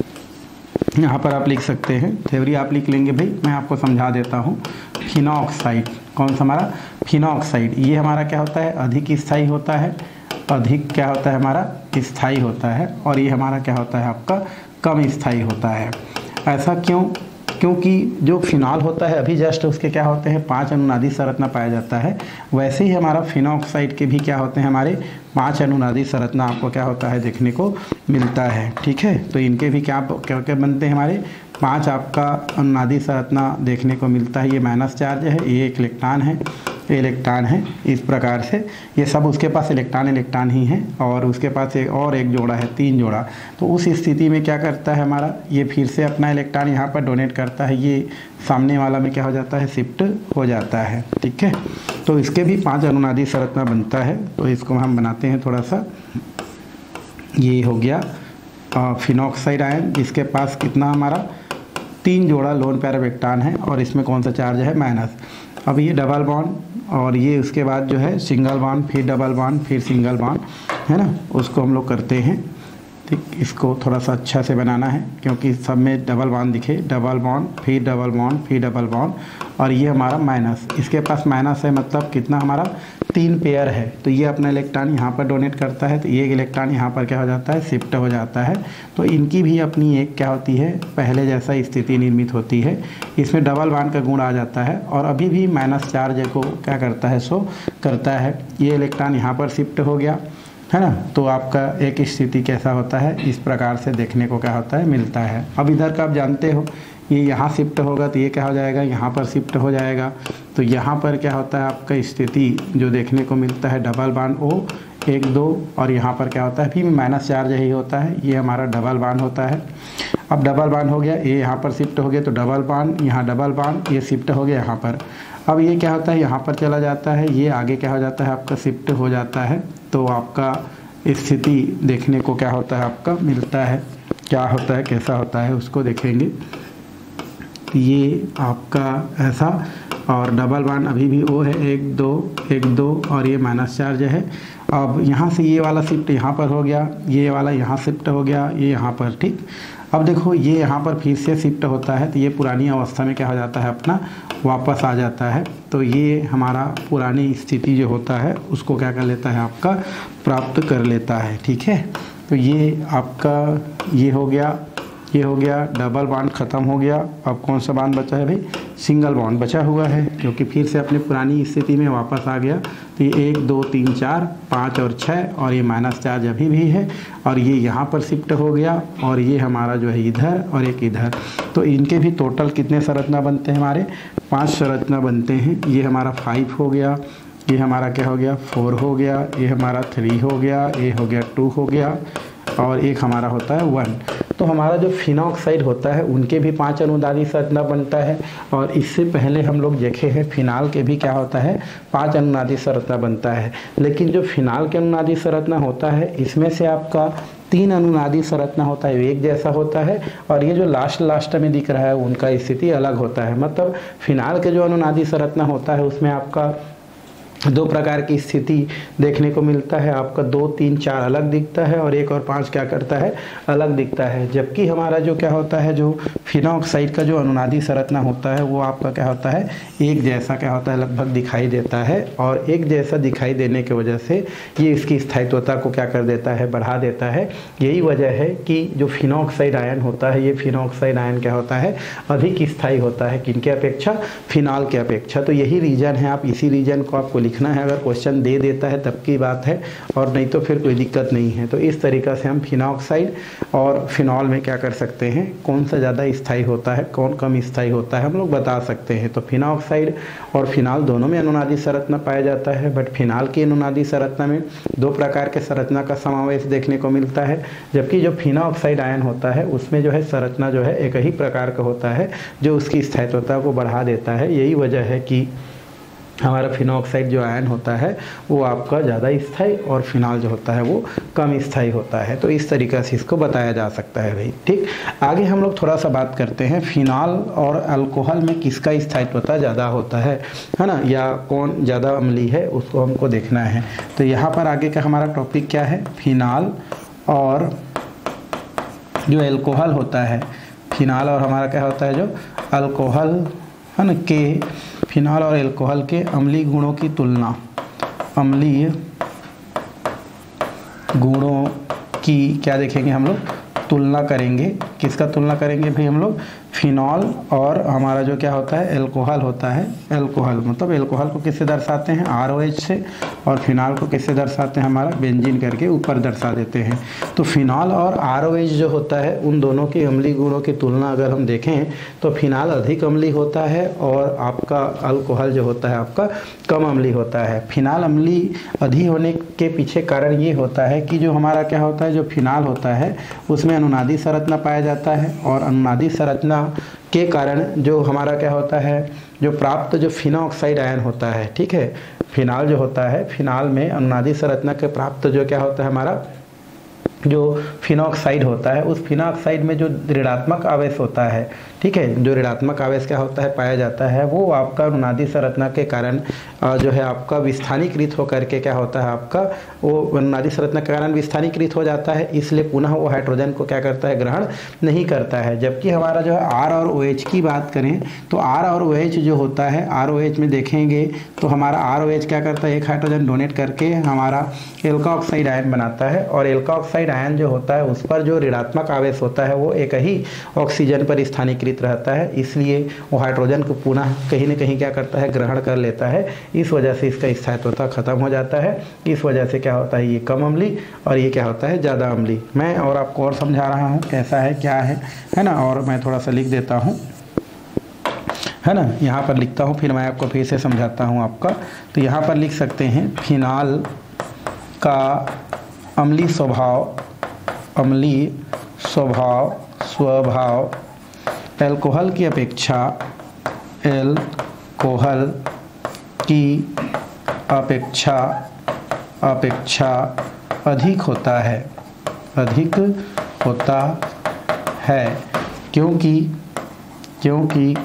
यहाँ पर आप लिख सकते हैं, थ्योरी आप लिख लेंगे भाई, मैं आपको समझा देता हूँ। फिनॉक्साइड, कौन सा हमारा, फिनॉक्साइड। ये हमारा क्या होता है, अधिक स्थायी होता है। अधिक क्या होता है, हमारा स्थायी होता है। और ये हमारा क्या होता है, आपका कम स्थायी होता है। ऐसा क्यों, क्योंकि जो फिनॉल होता है अभी जस्ट उसके क्या होते हैं, पांच अनुनादी संरचना पाया जाता है। वैसे ही हमारा फिनॉक्साइड के भी क्या होते हैं, हमारे पांच अनुनादी संरचना आपको क्या होता है, देखने को मिलता है। ठीक है, तो इनके भी क्या क्या क्या बनते हैं, हमारे पांच आपका अनुनादी संरचना देखने को मिलता है। ये माइनस चार्ज है, ये एक इलेक्ट्रॉन है, ये इलेक्ट्रॉन है। इस प्रकार से ये सब उसके पास इलेक्ट्रॉन इलेक्ट्रॉन ही है और उसके पास एक और एक जोड़ा है, तीन जोड़ा। तो उस स्थिति में क्या करता है हमारा, ये फिर से अपना इलेक्ट्रॉन यहाँ पर डोनेट करता है। ये सामने वाला में क्या हो जाता है, शिफ्ट हो जाता है। ठीक है, तो इसके भी पांच अनुनादी संरचना बनता है। तो इसको हम बनाते हैं थोड़ा सा। ये हो गया फिनॉक्साइड आयन, जिसके पास कितना हमारा तीन जोड़ा लोन पैरा इलेक्ट्रॉन है और इसमें कौन सा चार्ज है, माइनस। अब ये डबल बॉन्ड और ये उसके बाद जो है सिंगल बॉन्ड, फिर डबल बॉन्ड, फिर सिंगल बॉन्ड, है ना, उसको हम लोग करते हैं। ठीक, इसको थोड़ा सा अच्छा से बनाना है क्योंकि सब में डबल बॉन्ड दिखे, डबल बॉन्ड फिर डबल बॉन्ड फिर डबल बॉन्ड, और ये हमारा माइनस, इसके पास माइनस है मतलब कितना हमारा तीन पेयर है। तो ये अपना इलेक्ट्रॉन यहाँ पर डोनेट करता है, तो ये इलेक्ट्रॉन यहाँ पर क्या हो जाता है, शिफ्ट हो जाता है। तो इनकी भी अपनी एक क्या होती है, पहले जैसा स्थिति निर्मित होती है। इसमें डबल बॉन्ड का गुण आ जाता है और अभी भी माइनस चार्ज को क्या करता है, शो करता है। ये इलेक्ट्रॉन यहाँ पर शिफ्ट हो गया है ना, तो आपका एक स्थिति कैसा होता है, इस प्रकार से देखने को क्या होता है, मिलता है। अब इधर का आप जानते हो, ये यहाँ शिफ्ट होगा तो ये क्या हो जाएगा, यहाँ पर शिफ्ट हो जाएगा। तो यहाँ पर क्या होता है, आपका स्थिति जो देखने को मिलता है डबल बॉन्ड ओ एक दो, और यहाँ पर क्या होता है, फिर माइनस चार्ज यही होता है, ये हमारा डबल बॉन्ड होता है। अब डबल बॉन्ड हो गया, ये यहाँ पर शिफ्ट हो गया तो डबल बॉन्ड, यहाँ डबल बॉन्ड, ये शिफ्ट हो गया यहाँ पर। अब ये क्या होता है, यहाँ पर चला जाता है, ये आगे क्या हो जाता है, आपका शिफ्ट हो जाता है। तो आपका स्थिति देखने को क्या होता है, आपका मिलता है। क्या होता है, कैसा होता है, उसको देखेंगे। ये आपका ऐसा, और डबल बॉन्ड अभी भी ओ है, एक दो एक दो, और ये माइनस चार्ज है। अब यहाँ से ये वाला शिफ्ट यहाँ पर हो गया, ये वाला यहाँ शिफ्ट हो गया, ये यहाँ पर, ठीक। अब देखो ये यहाँ पर फिर से शिफ्ट होता है, तो ये पुरानी अवस्था में क्या हो जाता है, अपना वापस आ जाता है। तो ये हमारा पुरानी स्थिति जो होता है उसको क्या कर लेता है, आपका प्राप्त कर लेता है, ठीक है। तो ये आपका ये हो गया, ये हो गया, डबल बॉन्ड ख़त्म हो गया। अब कौन सा बॉन्ड बचा है भाई, सिंगल बॉन्ड बचा हुआ है, क्योंकि फिर से अपनी पुरानी स्थिति में वापस आ गया। तो ये एक दो तीन चार पाँच और छः, और ये माइनस चार्ज अभी भी है, और ये यहाँ पर शिफ्ट हो गया, और ये हमारा जो है इधर और एक इधर। तो इनके भी टोटल कितने संरचना बनते हैं, हमारे पाँच संरचना बनते हैं। ये हमारा फाइव हो गया, ये हमारा क्या हो गया, फोर हो गया, ये हमारा थ्री हो गया, ये हो गया टू हो गया, और एक हमारा होता है वन। तो हमारा जो फिनॉक्साइड होता है उनके भी पांच अनुनादी संरचना बनता है, और इससे पहले हम लोग देखे हैं फिनाल के भी क्या होता है, पांच अनुनादी संरचना बनता है। लेकिन जो फिनाल के अनुनादी संरचना होता है, इसमें से आपका तीन अनुनादी संरचना होता है, एक जैसा होता है, और ये जो लास्ट लास्ट में दिख रहा है उनका स्थिति अलग होता है। मतलब फिनाल के जो अनुनादी संरचना होता है उसमें आपका दो प्रकार की स्थिति देखने को मिलता है, आपका दो तीन चार अलग दिखता है, और एक और पाँच क्या करता है, अलग दिखता है। जबकि हमारा जो क्या होता है, जो फिनॉक्साइड का जो अनुनादी संरचना होता है वो आपका क्या होता है, एक जैसा क्या होता है, लगभग दिखाई देता है, और एक जैसा दिखाई देने की वजह से ये इसकी स्थायित्वता को क्या कर देता है, बढ़ा देता है। यही वजह है कि जो फिनॉक्साइड आयन होता है, ये फिनॉक्साइड आयन क्या होता है, अधिक स्थायी होता है, किनके अपेक्षा, फिनाल के अपेक्षा। तो यही रीजन है, आप इसी रीजन को आपको लिखना है। अगर क्वेश्चन दे देता है तब की बात है, और नहीं तो फिर कोई दिक्कत नहीं है। तो इस तरीक़ा से हम फिनॉक्साइड और फिनॉल में क्या कर सकते हैं, कौन सा ज़्यादा स्थायी होता है, कौन कम स्थायी होता है, हम लोग बता सकते हैं। तो फिनॉक्साइड और फिनाल दोनों में अनुनादी संरचना पाया जाता है, बट फिनाल की अनुनादी संरचना में दो प्रकार के संरचना का समावेश देखने को मिलता है, जबकि जो फिनॉक्साइड आयन होता है उसमें जो है संरचना जो है एक ही प्रकार का होता है, जो उसकी स्थायित्वता को बढ़ा देता है। यही वजह है कि हमारा फिनॉक्साइड जो आयन होता है वो आपका ज़्यादा स्थायी, और फिनाल जो होता है वो कम स्थायी होता है। तो इस तरीक़े से इसको बताया जा सकता है भाई, ठीक। आगे हम लोग थोड़ा सा बात करते हैं फिनाल और अल्कोहल में किसका स्थायित्वता ज़्यादा होता है है ना, या कौन ज़्यादा अम्लीय है, उसको हमको देखना है। तो यहाँ पर आगे का हमारा टॉपिक क्या है, फिनाल और जो अल्कोहल होता है, फिनाल और हमारा क्या होता है, जो अल्कोहल है ना, के फिनाल और अल्कोहल के अम्लीय गुणों की तुलना, अम्लीय गुणों की क्या देखेंगे हम लोग, तुलना करेंगे। किसका तुलना करेंगे भाई हम लोग, फिनॉल और हमारा जो क्या होता है, अल्कोहल होता है। अल्कोहल मतलब अल्कोहल को किससे दर्शाते हैं, आर ओ एच से, और फिनाल को किससे दर्शाते हैं, हमारा बेंजीन करके ऊपर दर्शा देते हैं। तो फिनॉल और आर ओ एच जो होता है उन दोनों के अम्लीय गुणों की तुलना अगर हम देखें तो फिनाल अधिक अम्लीय होता है, और आपका अल्कोहल जो होता है आपका कम अम्लीय होता है। फिनाल अम्लीय अधिक होने के पीछे कारण ये होता है कि जो हमारा क्या होता है, जो फिनाल होता है उसमें अनुनादी संरचना पाया जाता है, और अनुनादी संरचना के कारण जो हमारा क्या होता है, जो प्राप्त जो फिनॉक्साइड आयन होता है, ठीक है, फिनाल जो होता है, फिनाल में अनुनादी संरचना के प्राप्त जो क्या होता है, हमारा जो फिनॉक्साइड होता है, उस फिनॉक्साइड में जो ऋणात्मक आवेश होता है, ठीक है, जो ऋणात्मक आवेश क्या होता है पाया जाता है, वो आपका अनुनादी संरचना के कारण जो है आपका विस्थानीकृत होकर के क्या होता है आपका वो अनुनादी संरचना के कारण विस्थानीकृत हो जाता है, इसलिए पुनः वो हाइड्रोजन को क्या करता है ग्रहण नहीं करता है। जबकि हमारा जो है आर और ओ एच की बात करें तो आर और ओ एच जो होता है, आर ओ एच में देखेंगे तो हमारा आर ओ एच क्या करता है, एक हाइड्रोजन डोनेट करके हमारा एल्का ऑक्साइड आयन बनाता है, और एल्का ऑक्साइड आयन जो होता है उस पर जो ऋणात्मक आवेश होता है वो एक ही ऑक्सीजन पर स्थानीकृत रहता है, इसलिए वो हाइड्रोजन को पुनः कहीं न कहीं क्या करता है ग्रहण कर लेता है। इस वजह से इसका स्थायित्वता खत्म हो जाता है। इस वजह से क्या होता है ये कम अम्लीय और ये क्या होता है ज़्यादा अम्लीय। मैं और आपको और समझा रहा हूँ कैसा है क्या है है ना, और मैं थोड़ा सा लिख देता हूँ, है ना, यहाँ पर लिखता हूँ, फिर मैं आपको फिर से समझाता हूँ आपका। तो यहाँ पर लिख सकते हैं फिनाल का अम्लीय स्वभाव अम्लीय स्वभाव स्वभाव एल्कोहल की अपेक्षा एल्कोहल की अपेक्षा अपेक्षा अधिक होता है अधिक होता है क्योंकि क्योंकि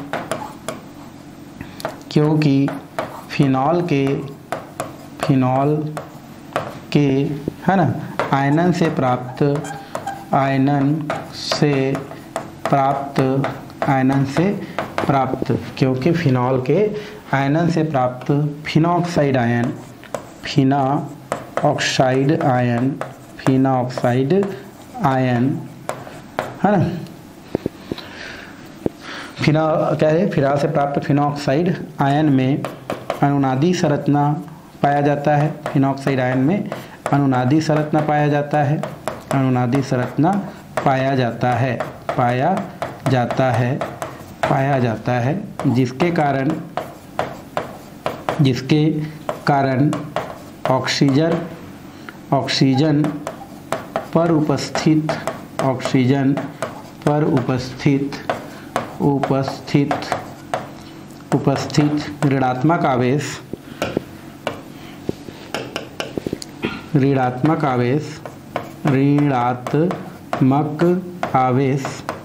क्योंकि फिनॉल के फिनॉल के है ना आयनन से प्राप्त आयनन से प्राप्त आयनन से प्राप्त क्योंकि फिनॉल के आयनन से प्राप्त phenoxide ion phenoxide ion phenoxide ion है ना, फिना क्या है फिनाल से प्राप्त फिनॉक्साइड आयन में अनुनादी संरचना पाया जाता है। फिनॉक्साइड आयन में अनुनादी संरचना पाया जाता है अनुनादी संरचना पाया जाता है पाया जाता है पाया जाता है जिसके कारण जिसके कारण ऑक्सीजन ऑक्सीजन पर उपस्थित ऑक्सीजन पर उपस्थित उपस्थित उपस्थित ऋणात्मक आवेश ऋणात्मक आवेश ऋणात्मक आवेश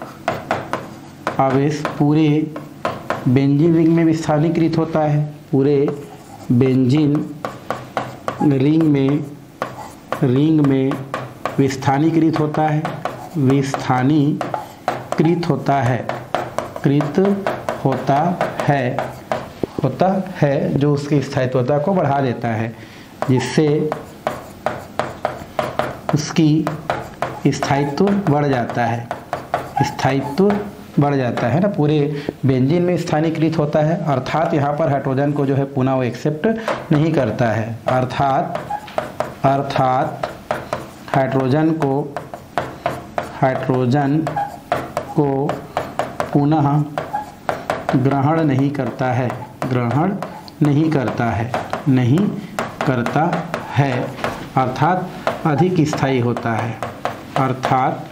आवेश पूरे बेंजीन रिंग में विस्थानीकृत होता है पूरे बेंजीन रिंग में रिंग में विस्थानीकृत होता है विस्थानीकृत होता है कृत होता है होता है जो उसकी स्थायित्वता को बढ़ा देता है, जिससे उसकी स्थायित्व बढ़ जाता है स्थायित्व बढ़ जाता है ना, पूरे बेंजीन में स्थानीकृत होता है। अर्थात यहाँ पर हाइड्रोजन को जो है पुनः वो एक्सेप्ट नहीं करता है अर्थात अर्थात हाइड्रोजन को हाइड्रोजन को पुनः ग्रहण नहीं करता है ग्रहण नहीं करता है नहीं करता है अर्थात अधिक स्थायी होता है अर्थात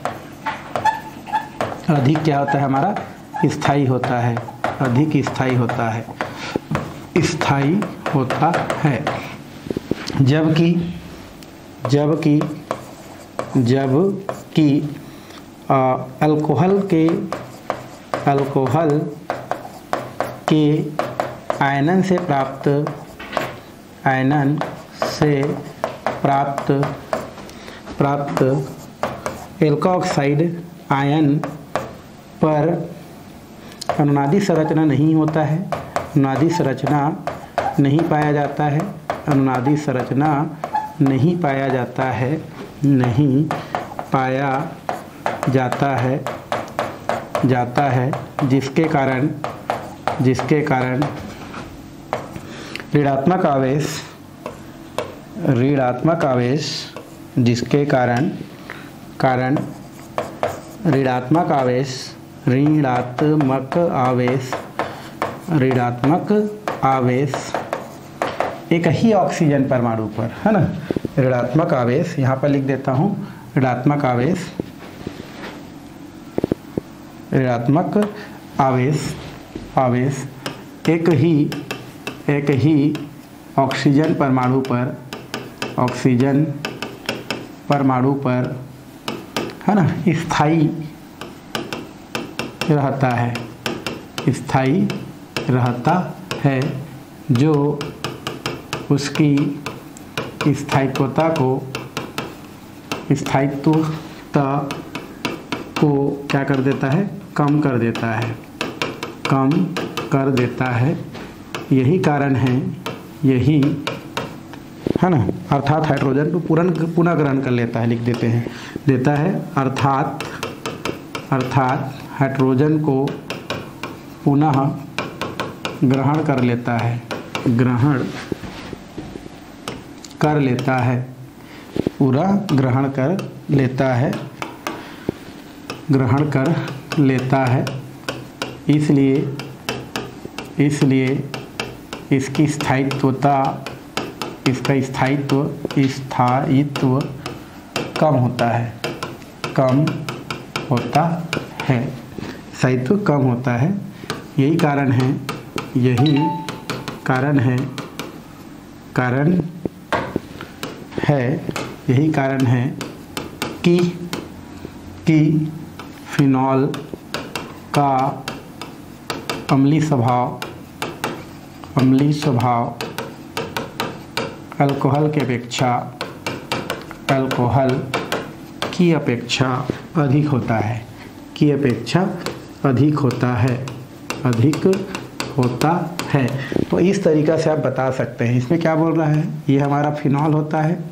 अधिक क्या होता है हमारा स्थायी होता है अधिक स्थायी होता है स्थायी होता है जबकि जबकि जबकि अल्कोहल के अल्कोहल के आयनन से प्राप्त आयनन से प्राप्त प्राप्त एल्का ऑक्साइड आयन पर अनुनादी संरचना नहीं होता है अनुनादी संरचना नहीं पाया जाता है अनुनादी संरचना नहीं पाया जाता है नहीं पाया जाता है जाता है जिसके कारण जिसके कारण ऋणात्मक आवेश ऋणात्मक आवेश जिसके कारण कारण ऋणात्मक आवेश ऋणात्मक आवेश ऋणात्मक आवेश एक ही ऑक्सीजन परमाणु पर है ना, ऋणात्मक आवेश यहाँ पर लिख देता हूँ ऋणात्मक आवेश ऋणात्मक आवेश आवेश एक ही एक ही ऑक्सीजन परमाणु पर ऑक्सीजन परमाणु पर है ना, स्थायी रहता है, स्थायी रहता है, जो उसकी स्थायित्वता को स्थायित्वता को क्या कर देता है, कम कर देता है, कम कर देता है। यही कारण है, यही है ना, अर्थात हाइड्रोजन को पुनः पुनः ग्रहण कर लेता है, लिख देते हैं, देता है, अर्थात अर्थात हाइड्रोजन को पुनः ग्रहण कर लेता है, ग्रहण कर लेता है, पूरा ग्रहण कर लेता है, ग्रहण कर लेता है। इसलिए इसलिए इसकी स्थायित्वता इसका स्थायित्व स्थायित्व कम होता है, कम होता है, स्थायित्व कम होता है। यही कारण है, यही कारण है, कारण है, यही कारण है कि कि फिनॉल का अम्लीय स्वभाव अम्लीय स्वभाव अल्कोहल की अपेक्षा अल्कोहल की अपेक्षा अधिक होता है, की अपेक्षा अधिक होता है, अधिक होता है। तो इस तरीक़ा से आप बता सकते हैं। इसमें क्या बोल रहा है, ये हमारा फिनॉल होता है,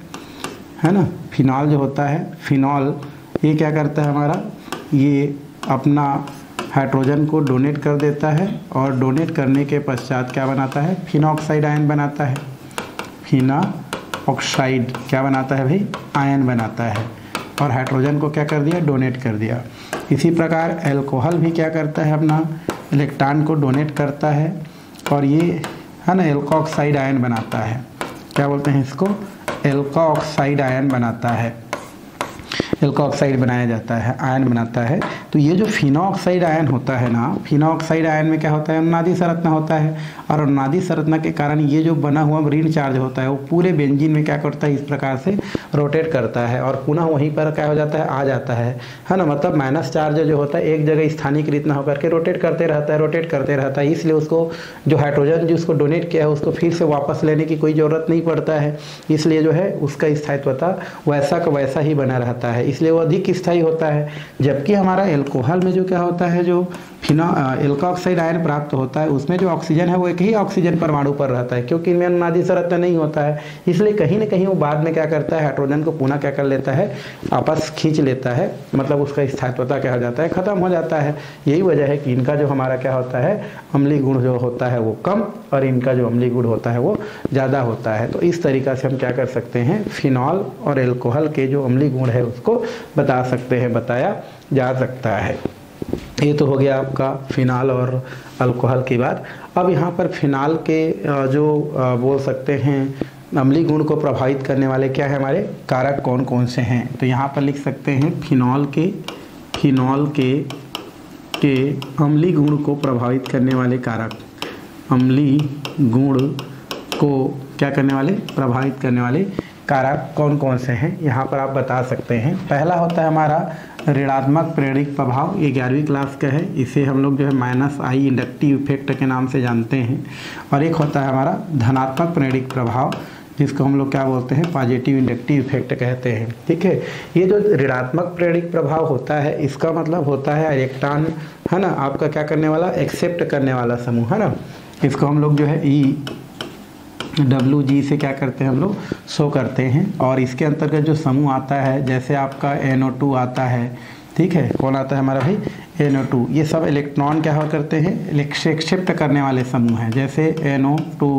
है ना, फिनॉल जो होता है, फिनॉल ये क्या करता है हमारा, ये अपना हाइड्रोजन को डोनेट कर देता है और डोनेट करने के पश्चात क्या बनाता है, फिनॉक्साइड आयन बनाता है, फिना ऑक्साइड क्या बनाता है भाई, आयन बनाता है, और हाइड्रोजन को क्या कर दिया, डोनेट कर दिया। इसी प्रकार एल्कोहल भी क्या करता है, अपना इलेक्ट्रॉन को डोनेट करता है और ये है ना एल्कोऑक्साइड आयन बनाता है, क्या बोलते हैं इसको, एल्कोऑक्साइड आयन बनाता है, एल्कोऑक्साइड बनाया जाता है, आयन बनाता है। तो ये जो फिनॉक्साइड आयन होता है ना, फिनॉक्साइड आयन में क्या होता है, अनुनादी संरचना होता है, और अनुनादी संरचना के कारण ये जो बना हुआ ऋण चार्ज होता है वो पूरे बेंजीन में क्या करता है, इस प्रकार से रोटेट करता है और पुनः वहीं पर क्या हो जाता है, आ जाता है, है ना, मतलब माइनस चार्ज जो होता है एक जगह स्थानीयकृत ना होकर के रोटेट करते रहता है, रोटेट करते रहता है। इसलिए उसको जो हाइड्रोजन जो उसको डोनेट किया है उसको फिर से वापस लेने की कोई ज़रूरत नहीं पड़ता है, इसलिए जो है उसका स्थायित्वता वैसा का वैसा ही बना रहता है, इसलिए वो अधिक स्थायी होता है। जबकि हमारा एल्कोहल में जो क्या होता है, जो फिना एल्कोऑक्साइड आयन प्राप्त होता है उसमें जो ऑक्सीजन है वो एक ही ऑक्सीजन परमाणु पर रहता है, क्योंकि इनमें अनुनादी संरचना नहीं होता है, इसलिए कहीं ना कहीं वो बाद में क्या करता है, हाइड्रोजन को पुनः क्या कर लेता है, आपस खींच लेता है, मतलब उसका स्थायित्वता क्या हो जाता है, खत्म हो जाता है। यही वजह है कि इनका जो हमारा क्या होता है, अम्लीय गुण जो होता है वो कम और इनका जो अम्लीय गुण होता है वो ज़्यादा होता है। तो इस तरीक़ा से हम क्या कर सकते हैं, फिनॉल और एल्कोहल के जो अम्लीय गुण है उसको बता सकते हैं, बताया जा सकता है। ये तो हो गया आपका फिनॉल और अल्कोहल की बात। अब यहाँ पर फिनॉल के जो बोल सकते हैं अम्लीय गुण को प्रभावित करने वाले क्या है, हमारे कारक कौन कौन से हैं, तो यहाँ पर लिख सकते हैं फिनॉल के फिनॉल के के अम्लीय गुण को प्रभावित करने वाले कारक, अम्लीय गुण को क्या करने वाले, प्रभावित करने वाले कारक कौन कौन से हैं, यहाँ पर आप बता सकते हैं। पहला होता है हमारा ऋणात्मक प्रेरक प्रभाव, ये ग्यारहवीं क्लास का है, इसे हम लोग जो है माइनस आई इंडक्टिव इफेक्ट के नाम से जानते हैं। और एक होता है हमारा धनात्मक प्रेरक प्रभाव, जिसको हम लोग क्या बोलते हैं, पॉजिटिव इंडक्टिव इफेक्ट कहते हैं। ठीक है, ये जो ऋणात्मक प्रेरक प्रभाव होता है इसका मतलब होता है इलेक्ट्रॉन, है ना, आपका क्या करने वाला, एक्सेप्ट करने वाला समूह, है ना, इसको हम लोग जो है ई डब्ल्यू जी से क्या करते हैं, हम लोग शो करते हैं। और इसके अंतर्गत जो समूह आता है, जैसे आपका एन ओ टू आता है, ठीक है, कौन आता है हमारा भाई, एन ओ टू, ये सब इलेक्ट्रॉन क्या हुआ करते हैं, एक्सेप्ट करने वाले समूह हैं, जैसे N O two,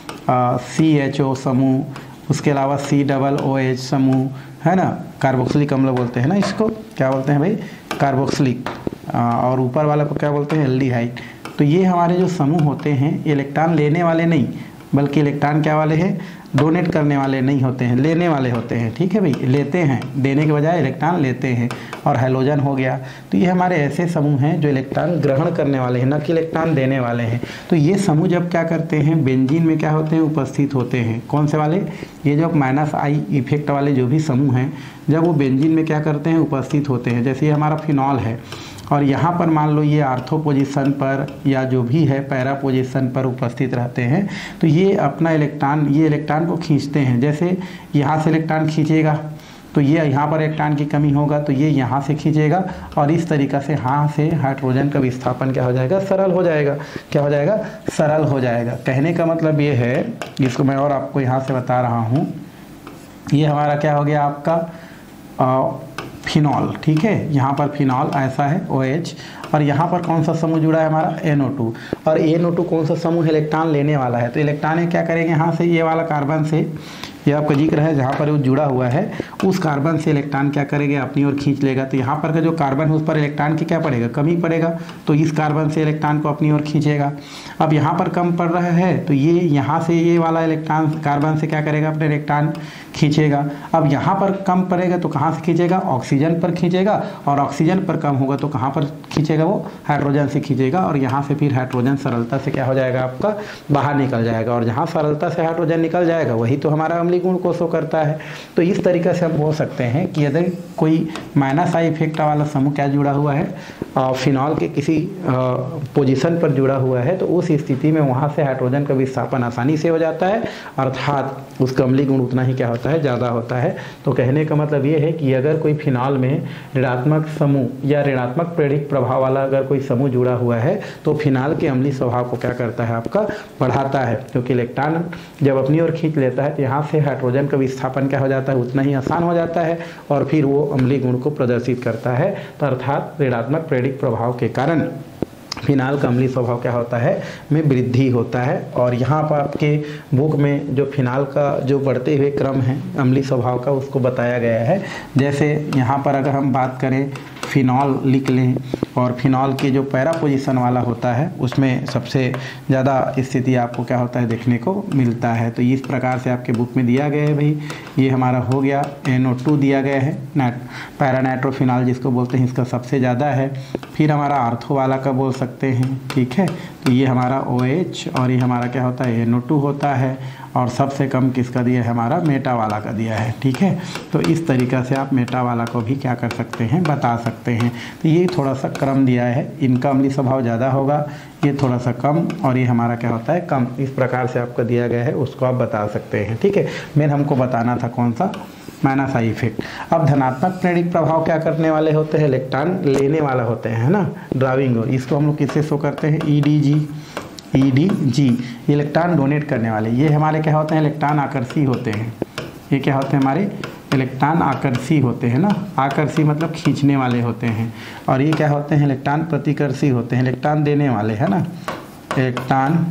C H O समूह, उसके अलावा सी डबल ओ एच समूह, है ना, कार्बोक्सिलिक अम्ल बोलते हैं ना, इसको क्या बोलते हैं भाई, कार्बोक्सिलिक, और ऊपर वाला को क्या बोलते हैं, एल्डिहाइड। तो ये हमारे जो समूह होते हैं इलेक्ट्रॉन लेने वाले नहीं, बल्कि इलेक्ट्रॉन क्या वाले हैं, डोनेट करने वाले नहीं होते हैं, लेने वाले होते हैं। ठीक है भाई, लेते हैं, देने के बजाय इलेक्ट्रॉन लेते हैं। और हैलोजन हो गया, तो ये हमारे ऐसे समूह हैं जो इलेक्ट्रॉन ग्रहण करने वाले हैं, न कि इलेक्ट्रॉन देने वाले हैं। तो ये समूह जब क्या करते हैं, बेंजीन में क्या होते हैं, उपस्थित होते हैं। कौन से वाले, ये जो माइनस आई इफेक्ट वाले जो भी समूह हैं, जब वो बेंजीन में क्या करते हैं, उपस्थित होते हैं। जैसे ये हमारा फिनॉल है, और यहाँ पर मान लो ये आर्थो पोजीशन पर या जो भी है पैरा पोजीशन पर उपस्थित रहते हैं, तो ये अपना इलेक्ट्रॉन, ये इलेक्ट्रॉन को खींचते हैं। जैसे यहाँ से इलेक्ट्रॉन खींचेगा तो ये यहाँ पर इलेक्ट्रॉन की कमी होगा, तो ये यहाँ से खींचेगा, और इस तरीक़ा से यहाँ से हाइड्रोजन का विस्थापन क्या हो जाएगा, सरल हो जाएगा। क्या हो जाएगा, सरल हो जाएगा। कहने का मतलब ये है, इसको मैं और आपको यहाँ से बता रहा हूँ, ये हमारा क्या हो गया आपका आ, फिनॉल। ठीक है, यहाँ पर फिनॉल ऐसा है OH, और यहाँ पर कौन सा समूह जुड़ा है हमारा, एन ओ टू। और एन ओ टू कौन सा समूह, इलेक्ट्रॉन लेने वाला है। तो इलेक्ट्रॉन क्या करेंगे, यहाँ से ये वाला कार्बन से, ये आपका जिक्र है जहाँ पर वो जुड़ा हुआ है, उस कार्बन से इलेक्ट्रॉन क्या करेंगे, अपनी ओर खींच लेगा। तो यहाँ पर का जो कार्बन है उस पर इलेक्ट्रॉन की क्या पड़ेगा, कमी पड़ेगा, तो इस कार्बन से इलेक्ट्रॉन को अपनी ओर खींचेगा। अब यहाँ पर कम पड़ रहा है, तो ये यहाँ से ये वाला इलेक्ट्रॉन कार्बन से क्या करेगा, अपने इलेक्ट्रॉन खींचेगा। अब यहाँ पर कम पड़ेगा तो कहाँ से खींचेगा, ऑक्सीजन पर खींचेगा, और ऑक्सीजन पर कम होगा तो कहाँ पर खींचेगा, वो हाइड्रोजन से खींचेगा। और यहाँ से फिर हाइड्रोजन सरलता से क्या हो जाएगा, आपका बाहर निकल जाएगा। और जहाँ सरलता से हाइड्रोजन निकल जाएगा वही तो हमारा अम्लीय गुण को शो करता है। तो इस तरीके से हम बोल सकते हैं कि यदि कोई माइनस आई इफेक्ट वाला समूह क्या जुड़ा हुआ है, फिनॉल के किसी पोजीशन पर जुड़ा हुआ है, तो उस स्थिति में वहाँ से हाइड्रोजन का विस्थापन आसानी से हो जाता है, अर्थात उसका अम्लीय गुण उतना ही क्या होता है, ज़्यादा होता है। तो कहने का मतलब ये है कि अगर कोई फिनॉल में ऋणात्मक समूह या ऋणात्मक प्रेरक प्रभाव वाला अगर कोई समूह जुड़ा हुआ है, तो फिनॉल के अम्लीय स्वभाव को क्या करता है, आपका बढ़ाता है। क्योंकि इलेक्ट्रॉन जब अपनी ओर खींच लेता है तो यहाँ से हाइड्रोजन का विस्थापन क्या हो जाता है, उतना ही आसान हो जाता है, और फिर वो अम्लीय गुण को प्रदर्शित करता है। तो अर्थात ऋणात्मक प्रेरक प्रभाव के कारण फिनाल का अम्लीय स्वभाव क्या होता है, में वृद्धि होता है। और यहाँ पर आपके बुक में जो फिनाल का जो बढ़ते हुए क्रम है अम्लीय स्वभाव का, उसको बताया गया है। जैसे यहाँ पर अगर हम बात करें, फिनॉल लिख लें, और फिनॉल के जो पैरा पोजीशन वाला होता है उसमें सबसे ज़्यादा स्थिति आपको क्या होता है, देखने को मिलता है। तो इस प्रकार से आपके बुक में दिया गया है भाई। ये हमारा हो गया, एन ओ टू दिया गया है, नाइट पैरानाइट्रोफिनॉल जिसको बोलते हैं, इसका सबसे ज़्यादा है। फिर हमारा आर्थो वाला का बोल सकते हैं, ठीक है। तो ये हमारा ओ एच, और ये हमारा क्या होता है, एन ओ टू होता है। और सबसे कम किसका दिया है, हमारा मेटा वाला का दिया है, ठीक है। तो इस तरीक़ा से आप मेटा वाला को भी क्या कर सकते हैं, बता सकते हैं। तो ये थोड़ा सा क्रम दिया है, इनका अम्लीय स्वभाव ज़्यादा होगा, ये थोड़ा सा कम, और ये हमारा क्या होता है, कम। इस प्रकार से आपका दिया गया है, उसको आप बता सकते हैं, ठीक है। मेन हमको बताना था कौन सा, माइनस आई इफेक्ट। अब धनात्मक प्रेरक प्रभाव क्या करने वाले होते हैं, इलेक्ट्रॉन लेने वाला होते हैं, है ना, ड्राइविंग। और इसको हम लोग किससे शो करते हैं, E D G, E D G, electron donate करने वाले। ये हमारे क्या होते हैं, इलेक्ट्रॉन आकर्षी होते हैं। ये क्या होते हैं, हमारे इलेक्ट्रॉन आकर्षी होते हैं ना, आकर्षी मतलब खींचने वाले होते हैं। और ये क्या होते हैं, इलेक्ट्रॉन प्रतिकर्षी होते हैं, इलेक्ट्रॉन देने वाले, है ना, इलेक्ट्रॉन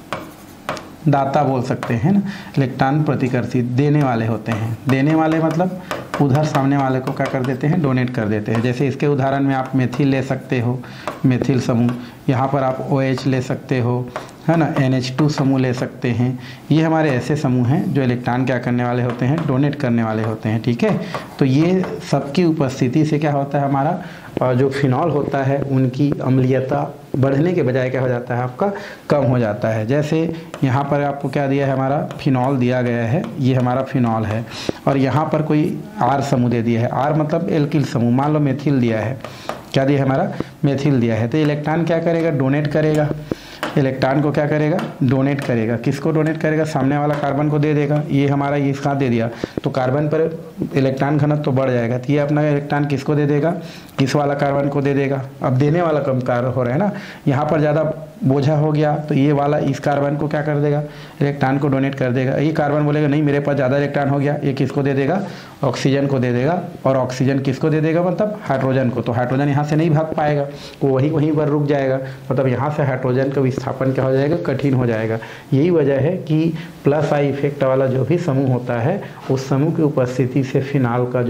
दाता बोल सकते हैं ना, इलेक्ट्रॉन प्रतिकर्षी देने वाले होते हैं। देने वाले मतलब उधर सामने वाले को क्या कर देते हैं, डोनेट कर देते हैं। जैसे इसके उदाहरण में आप मेथिल ले सकते हो, मेथिल समूह। यहाँ पर आप ओ एच ले सकते हो, है ना, एन एच टू समूह ले सकते हैं। ये हमारे ऐसे समूह हैं जो इलेक्ट्रॉन क्या करने वाले होते हैं, डोनेट करने वाले होते हैं, ठीक है। तो ये सबकी उपस्थिति से क्या होता है, हमारा जो फिनॉल होता है उनकी अम्लीयता बढ़ने के बजाय क्या हो जाता है, आपका कम हो जाता है। जैसे यहाँ पर आपको क्या दिया है, हमारा फिनॉल दिया गया है, ये हमारा फिनॉल है। और यहाँ पर कोई आर समूह दे दिया है, आर मतलब एल्किल समूह। मान लो मेथिल दिया है, क्या दिया है, हमारा मेथिल दिया है। तो इलेक्ट्रॉन क्या करेगा, डोनेट करेगा, इलेक्ट्रॉन को क्या करेगा, डोनेट करेगा। किसको डोनेट करेगा, सामने वाला कार्बन को दे देगा। ये हमारा ये इसका दे दिया, तो कार्बन पर इलेक्ट्रॉन घनत्व तो बढ़ जाएगा। तो ये अपना इलेक्ट्रॉन किसको दे देगा, इस वाला कार्बन को दे देगा। अब देने वाला कम कार्य हो रहा है ना, यहाँ पर ज़्यादा बोझा हो गया, तो ये वाला इस कार्बन को क्या कर देगा, इलेक्ट्रॉन को डोनेट कर देगा। ये कार्बन बोलेगा नहीं मेरे पास ज़्यादा इलेक्ट्रॉन हो गया, ये किसको दे देगा, ऑक्सीजन को दे देगा। और ऑक्सीजन किसको दे देगा, मतलब हाइड्रोजन को। तो हाइड्रोजन यहाँ से नहीं भाग पाएगा, वो वहीं वहीं पर रुक जाएगा। मतलब यहाँ से हाइड्रोजन का विस्थापन क्या हो जाएगा, कठिन हो जाएगा। यही वजह है कि प्लस आई इफेक्ट वाला जो भी समूह होता है, उस समूह की उपस्थिति से फिनाल का जो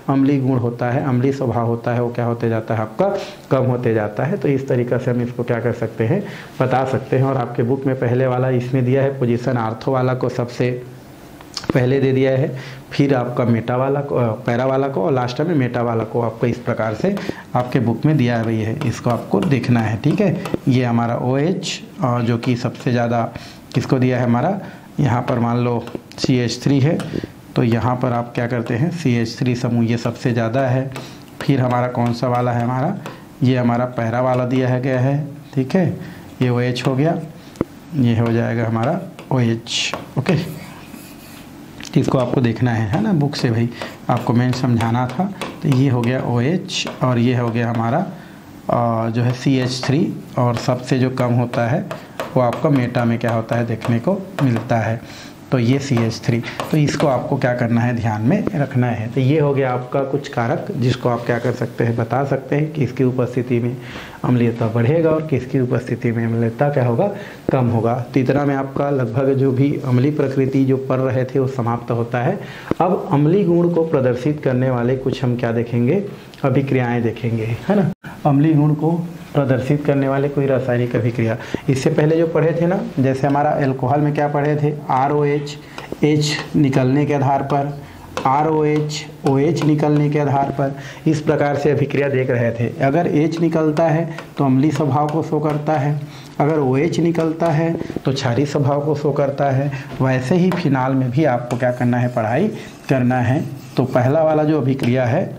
अम्लीय गुण होता है, अम्लीय स्वभाव होता है, वो क्या होते जाता है आपका कम होते जाता है। तो इस तरीक़ा से हम इसको क्या कर सकते हैं बता सकते हैं। और आपके बुक में पहले वाला इसमें दिया है पोजीशन आर्थो वाला को सबसे पहले दे दिया है, फिर आपका मेटा वाला को, पैरा वाला को, और लास्ट में मेटा वाला को आपको इस प्रकार से आपके बुक में दिया हुई है, इसको आपको देखना है। ठीक है, ये हमारा ओ एच और जो कि सबसे ज़्यादा किसको दिया है हमारा, यहाँ पर मान लो सी एच थ्री है, तो यहाँ पर आप क्या करते हैं सी एच थ्री समूह ये सबसे ज़्यादा है। फिर हमारा कौन सा वाला है हमारा, ये हमारा पैरा वाला दिया है गया है। ठीक है, ये ओ एच हो गया, ये हो जाएगा हमारा ओ एच। ओके, इसको आपको देखना है है ना बुक से, भाई आपको मैं समझाना था। तो ये हो गया ओ एच और ये हो गया हमारा आ, जो है सी एच थ्री, और सबसे जो कम होता है वो आपका मेटा में क्या होता है देखने को मिलता है, तो ये सी एच थ्री। तो इसको आपको क्या करना है ध्यान में रखना है। तो ये हो गया आपका कुछ कारक जिसको आप क्या कर सकते हैं बता सकते हैं कि इसकी उपस्थिति में अम्लीयता बढ़ेगा और किसकी उपस्थिति में अम्लीयता क्या होगा कम होगा। तो इतना में आपका लगभग जो भी अम्लीय प्रकृति जो पढ़ रहे थे वो समाप्त होता है। अब अम्लीय गुण को प्रदर्शित करने वाले कुछ हम क्या देखेंगे अभिक्रियाएं देखेंगे, है ना। अम्लीय गुण को प्रदर्शित करने वाले कोई रासायनिक अभिक्रिया, इससे पहले जो पढ़े थे ना, जैसे हमारा एल्कोहल में क्या पढ़े थे, आर ओ एच, एच निकलने के आधार पर, R O H, O H निकलने के आधार पर, इस प्रकार से अभिक्रिया देख रहे थे। अगर H निकलता है तो अम्लीय स्वभाव को शो करता है, अगर ओ एच निकलता है तो क्षारीय स्वभाव को शो करता है। वैसे ही फिनाल में भी आपको क्या करना है पढ़ाई करना है। तो पहला वाला जो अभिक्रिया है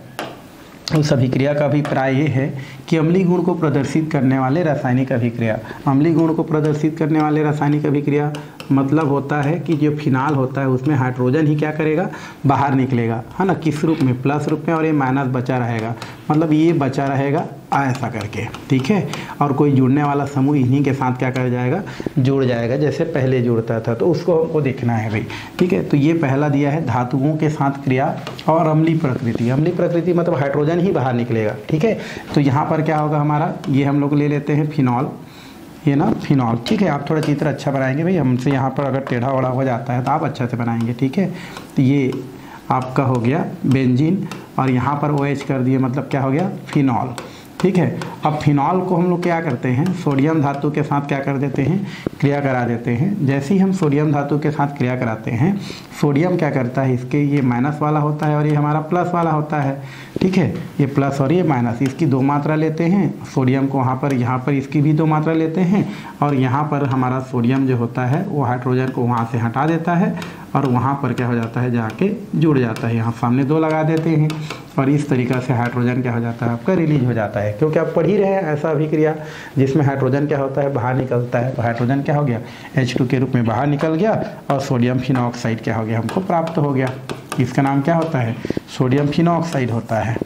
उस अभिक्रिया का अभिप्राय ये है कि अम्लीय गुण को प्रदर्शित करने वाले रासायनिक अभिक्रिया, अम्लीय गुण को प्रदर्शित करने वाले रासायनिक अभिक्रिया मतलब होता है कि जो फिनाल होता है उसमें हाइड्रोजन ही क्या करेगा बाहर निकलेगा, है ना, किस रूप में, प्लस रूप में, और ये माइनस बचा रहेगा, मतलब ये बचा रहेगा ऐसा करके। ठीक है, और कोई जुड़ने वाला समूह इन्हीं के साथ क्या कर जाएगा जुड़ जाएगा, जैसे पहले जुड़ता था। तो उसको हमको देखना है भाई। ठीक है, तो ये पहला दिया है धातुओं के साथ क्रिया और अम्लीय प्रकृति। अम्लीय प्रकृति मतलब हाइड्रोजन ही बाहर निकलेगा। ठीक है, तो यहाँ पर क्या होगा हमारा, ये हम लोग ले लेते हैं फिनॉल, ये ना फिनॉल। ठीक है, आप थोड़ा चित्र अच्छा बनाएंगे भाई, हमसे यहाँ पर अगर टेढ़ा वड़ा हो जाता है तो आप अच्छा से बनाएंगे। ठीक है, तो ये आपका हो गया बेंजीन और यहाँ पर ओ एच कर दिए, मतलब क्या हो गया फिनॉल। ठीक है, अब फिनॉल को हम लोग क्या करते हैं सोडियम धातु के साथ क्या कर देते हैं क्रिया करा देते हैं। जैसे ही हम सोडियम धातु के साथ क्रिया कराते हैं, सोडियम क्या करता है, इसके ये माइनस वाला होता है और ये हमारा प्लस वाला होता है। ठीक है, ये प्लस और ये माइनस, इसकी दो मात्रा लेते हैं, सोडियम को वहाँ पर, यहाँ पर इसकी भी दो मात्रा लेते हैं, और यहाँ पर हमारा सोडियम जो होता है वो हाइड्रोजन को वहाँ से हटा देता है और वहाँ पर क्या हो जाता है जाके जुड़ जाता है। यहाँ सामने दो लगा देते हैं और इस तरीक़ा से हाइड्रोजन क्या हो जाता है आपका रिलीज हो जाता है। क्योंकि आप पढ़ ही रहे हैं ऐसा अभिक्रिया जिसमें हाइड्रोजन क्या होता है बाहर निकलता है। तो हाइड्रोजन क्या हो गया एच टू के रूप में बाहर निकल गया और सोडियम फिनॉक्साइड क्या हो गया हमको प्राप्त हो गया। इसका नाम क्या होता है सोडियम फिनॉक्साइड होता है।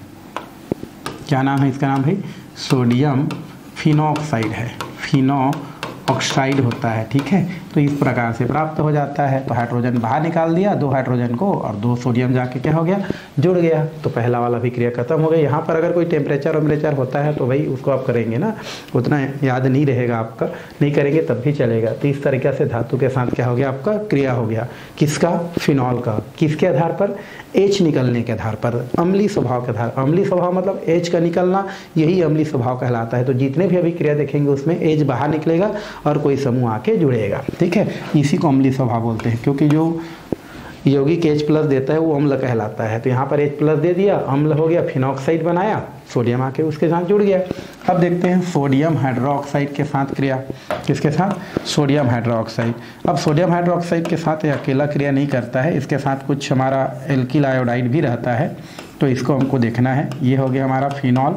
क्या नाम है इसका नाम भाई सोडियम फिनॉक्साइड है, फिनो ऑक्साइड होता है। ठीक है, तो इस प्रकार से प्राप्त हो जाता है। तो हाइड्रोजन बाहर निकाल दिया दो हाइड्रोजन को और दो सोडियम जाके क्या हो गया जुड़ गया। तो पहला वाला अभिक्रिया खत्म हो गया। यहाँ पर अगर कोई टेम्परेचर वम्परेचर होता है तो भाई उसको आप करेंगे ना, उतना याद नहीं रहेगा आपका, नहीं करेंगे तब भी चलेगा। तो इस तरीके से धातु के साथ क्या हो गया आपका क्रिया हो गया, किसका फिनॉल का, किसके आधार पर एच निकलने के आधार पर, अम्लीय स्वभाव के आधार। अम्लीय स्वभाव मतलब एच का निकलना, यही अम्लीय स्वभाव कहलाता है। तो जितने भी अभिक्रिया देखेंगे उसमें एच बाहर निकलेगा और कोई समूह आके जुड़ेगा। ठीक है, इसी को अम्लीय स्वभाव बोलते हैं। क्योंकि जो यौगिक H प्लस देता है वो अम्ल कहलाता है। तो यहाँ पर H प्लस दे दिया, अम्ल हो गया, फिनॉक्साइड बनाया, सोडियम आके उसके साथ जुड़ गया। अब देखते हैं सोडियम हाइड्रोक्साइड के साथ क्रिया, किसके साथ सोडियम हाइड्रोक्साइड। अब सोडियम हाइड्रोक्साइड के साथ ये अकेला क्रिया नहीं करता है, इसके साथ कुछ हमारा एल्किल आयोडाइड भी रहता है। तो इसको हमको देखना है। ये हो गया हमारा फिनॉल,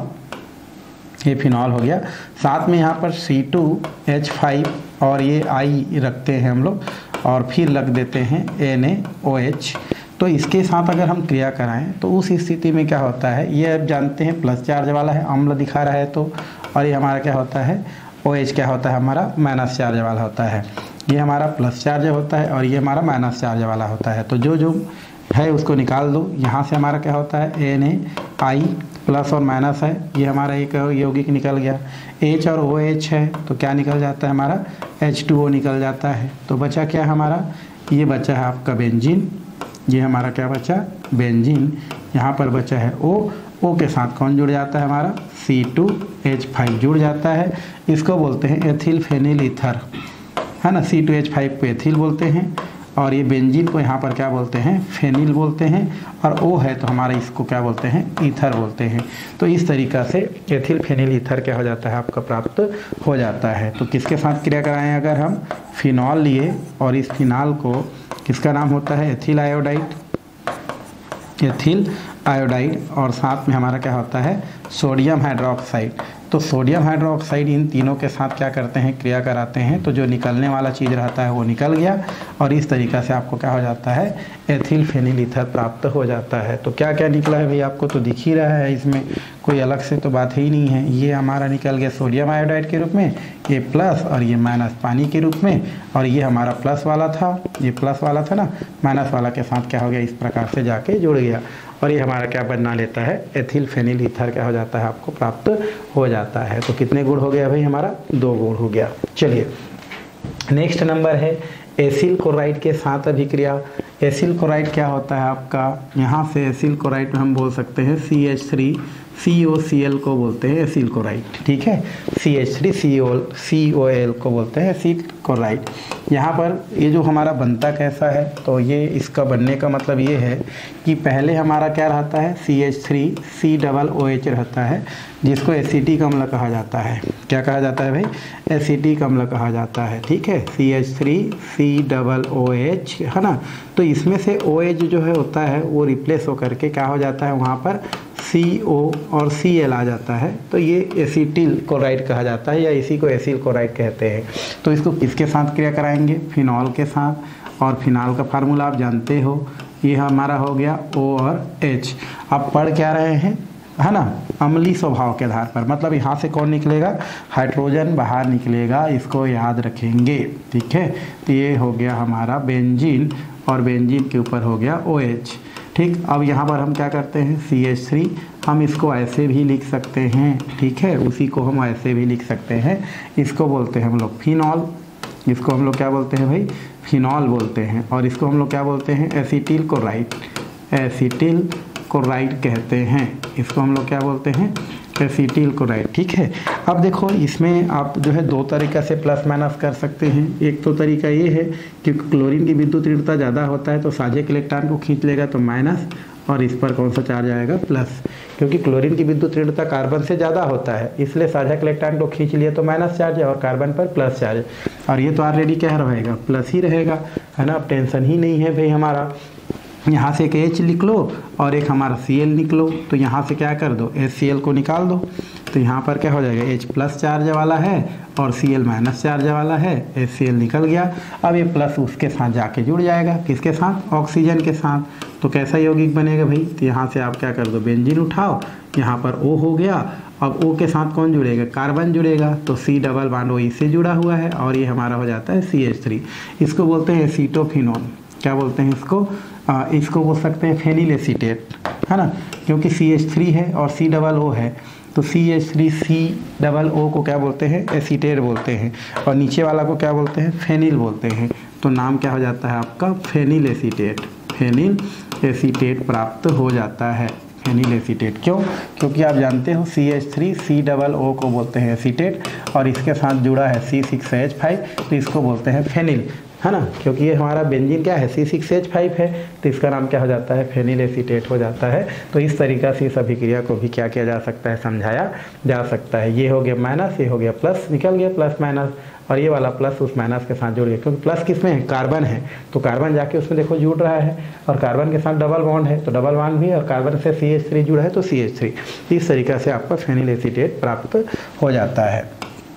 ये फिनॉल हो गया, साथ में यहाँ पर सी टू एच फाइव और ये आई रखते हैं हम लोग और फिर लग देते हैं एन ए ओ एच। तो इसके साथ अगर हम क्रिया कराएं तो उस स्थिति में क्या होता है, ये अब जानते हैं प्लस चार्ज वाला है, अम्ल दिखा रहा है तो, और ये हमारा क्या होता है ओ एच क्या होता है हमारा माइनस चार्ज वाला होता है। ये हमारा प्लस चार्ज होता है और ये हमारा माइनस चार्ज वाला होता है। तो जो जो है उसको निकाल दो। यहाँ से हमारा क्या होता है एन ए आई प्लस और माइनस है, ये हमारा एक यौगिक निकल गया। H और ओ एच है तो क्या निकल जाता है हमारा एच टू ओ निकल जाता है। तो बचा क्या हमारा, ये बचा है आपका बेंजीन, ये हमारा क्या बचा, बेंजीन। यहाँ पर बचा है O, O के साथ कौन जुड़ जाता है हमारा, सी टू एच फाइव जुड़ जाता है। इसको बोलते हैं एथिल फेनिल ईथर, है ना। सी टू एच फाइव को एथिल बोलते हैं और ये बेंजीन को यहाँ पर क्या बोलते हैं, फेनिल बोलते हैं। और O है तो हमारा इसको क्या बोलते हैं, ईथर बोलते हैं। तो इस तरीक़ा से एथिल फेनिल ईथर क्या हो जाता है, आपका प्राप्त हो जाता है। तो किसके साथ क्रिया कराएं, अगर हम फिनॉल लिए और इस फिनॉल को, किसका नाम होता है, एथिल आयोडाइड, एथिल आयोडाइड, और साथ में हमारा क्या होता है, सोडियम हाइड्रोक्साइड। तो सोडियम हाइड्रोक्साइड इन तीनों के साथ क्या करते हैं, क्रिया कराते हैं। तो जो निकलने वाला चीज़ रहता है वो निकल गया और इस तरीक़ा से आपको क्या हो जाता है, एथिल फेनिल ईथर प्राप्त हो जाता है। तो क्या क्या निकला है भाई, आपको तो दिख ही रहा है, इसमें कोई अलग से तो बात ही नहीं है। ये हमारा निकल गया सोडियम आयोडाइड के रूप में, ये प्लस और ये माइनस पानी के रूप में। और ये हमारा प्लस वाला था, ये प्लस वाला था ना, माइनस वाला के साथ क्या हो गया, इस प्रकार से जाके जुड़ गया और ये हमारा क्या बना लेता है, एथिल फेनिल ईथर क्या हो जाता है, आपको प्राप्त हो जाता है। तो कितने गुण हो गया भाई, हमारा दो गुण हो गया। चलिए नेक्स्ट नंबर है एसिल क्लोराइड के साथ अभिक्रिया। एसिल क्लोराइड क्या होता है आपका, यहाँ से एसिल क्लोराइड में हम बोल सकते हैं C H three C O C L को बोलते हैं एसिल क्लोराइड, ठीक है। C H three C O C O L को बोलते हैं एसिल क्लोराइड। यहाँ पर ये जो हमारा बनता कैसा है, तो ये इसका बनने का मतलब ये है कि पहले हमारा क्या रहता है, C H three C double O H रहता है, जिसको एसिटिक अम्ल कहा जाता है। क्या कहा जाता है भाई, एसिटिक अम्ल कहा जाता है, ठीक है। C H three C double O H, है ना। तो इसमें से ओ एच जो है होता है वो रिप्लेस होकर के क्या हो जाता है, वहाँ पर सी ओ और सी एल आ जाता है। तो ये एसिटिल क्लोराइड कहा जाता है या इसी को एसिल क्लोराइड कहते हैं। तो इसको किसके साथ क्रिया कराएंगे, फिनॉल के साथ। और फिनॉल का फार्मूला आप जानते हो, ये हमारा हो गया O और H। आप पढ़ क्या रहे हैं, है ना, अम्लीय स्वभाव के आधार पर, मतलब यहाँ से कौन निकलेगा, हाइड्रोजन बाहर निकलेगा, इसको याद रखेंगे, ठीक है। तो ये हो गया हमारा बेंजीन और बेंजीन के ऊपर हो गया OH, ठीक। अब यहाँ पर हम क्या करते हैं, सी एच थ्री हम इसको ऐसे भी लिख सकते हैं, ठीक है, उसी को हम ऐसे भी लिख सकते हैं। इसको बोलते हैं हम लोग फिनॉल, इसको हम लोग क्या बोलते हैं भाई, फिनॉल बोलते हैं। और इसको हम लोग क्या बोलते हैं, एसिटिल क्लोराइड, एसिटिल क्लोराइड कहते हैं। इसको हम लोग क्या बोलते हैं, एसिटिल क्लोराइड, ठीक है। अब देखो इसमें आप जो है दो तरीक़ा से प्लस माइनस कर सकते हैं। एक तो तरीका ये है कि क्लोरीन की विद्युत ऋणता ज़्यादा होता है तो साझे के इलेक्ट्रॉन को खींच लेगा तो माइनस, और इस पर कौन सा चार्ज आएगा, प्लस। क्योंकि क्लोरीन की विद्युत ऋणता कार्बन से ज़्यादा होता है, इसलिए साझा के इलेक्ट्रॉन को खींच लिए तो माइनस चार्ज है और कार्बन पर प्लस चार्ज। और ये तो ऑलरेडी क्या रहेगा, प्लस ही रहेगा, है ना। अब टेंशन ही नहीं है भाई हमारा। यहाँ से एक H लिख लो और एक हमारा Cl निकलो, तो यहाँ से क्या कर दो, HCl को निकाल दो। तो यहाँ पर क्या हो जाएगा, H प्लस चार्ज वाला है और Cl माइनस चार्ज वाला है, HCl निकल गया। अब ये प्लस उसके साथ जाके जुड़ जाएगा, किसके साथ, ऑक्सीजन के साथ। तो कैसा यौगिक बनेगा भाई, तो यहाँ से आप क्या कर दो, बेंजीन उठाओ, यहाँ पर O हो गया। अब O के साथ कौन जुड़ेगा, कार्बन जुड़ेगा, तो C डबल बॉन्ड O इससे जुड़ा हुआ है और ये हमारा हो जाता है सी एच थ्री। इसको बोलते हैं एसीटोफिनोन, क्या बोलते हैं इसको, आ, इसको बोल सकते हैं फेनिल एसीटेट, है ना। क्योंकि सी एच थ्री है और C डबल O है, तो C H three C double O को क्या बोलते हैं, एसीटेट बोलते हैं। और नीचे वाला को क्या बोलते हैं, फेनिल बोलते हैं। तो नाम क्या हो जाता है आपका, फेनिल एसीटेट, फेनिल एसीटेट प्राप्त हो जाता है, फेनिल एसीटेट। क्यों, क्योंकि आप जानते हो C H three C double O को बोलते हैं एसीटेट और इसके साथ जुड़ा है सी सिक्स एच फाइव, तो इसको बोलते हैं फेनिल, है ना। क्योंकि ये हमारा बेंजीन क्या है, सी सिक्स एच फाइव है, तो इसका नाम क्या हो जाता है, फेनिल एसीटेट हो जाता है। तो इस तरीक़ा से इस अभिक्रिया को भी क्या किया जा सकता है, समझाया जा सकता है। ये हो गया माइनस, ये हो गया प्लस, निकल गया प्लस माइनस, और ये वाला प्लस उस माइनस के साथ जुड़ गया, क्योंकि प्लस किस में है, कार्बन है, तो कार्बन जाके उसमें देखो जुड़ रहा है, और कार्बन के साथ डबल बॉन्ड है तो डबल बॉन्ड भी, और कार्बन से सी एच थ्री जुड़ा है तो सी एच थ्री। इस तरीक़ा से आपका फेनिल एसीटेट प्राप्त हो जाता है।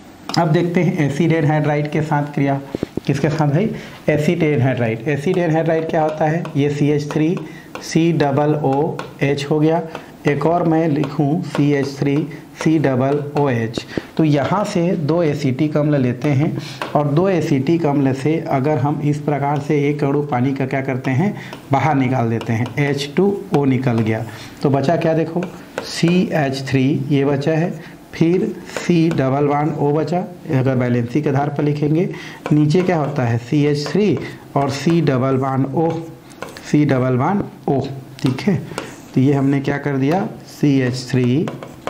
अब देखते हैं एसिड एनहाइड्राइड के साथ क्रिया, किसके साथ भाई, एसिड एनहाइड्राइड। एसिड एनहाइड्राइड क्या होता है, ये C H three C double O H हो गया, एक और मैं लिखूं C H three C double O H. तो यहाँ से दो एसिटिक अम्ल लेते हैं और दो एसिटिक अम्ल से अगर हम इस प्रकार से एक अणु पानी का क्या करते हैं, बाहर निकाल देते हैं, एच टू ओ निकल गया, तो बचा क्या, देखो सी एच थ्री ये बचा है, फिर C डबल बॉन्ड O बचा, अगर बैलेंसी के आधार पर लिखेंगे, नीचे क्या होता है सी एच थ्री और C double bond O, C double one O, ठीक है। तो ये हमने क्या कर दिया, सी एच थ्री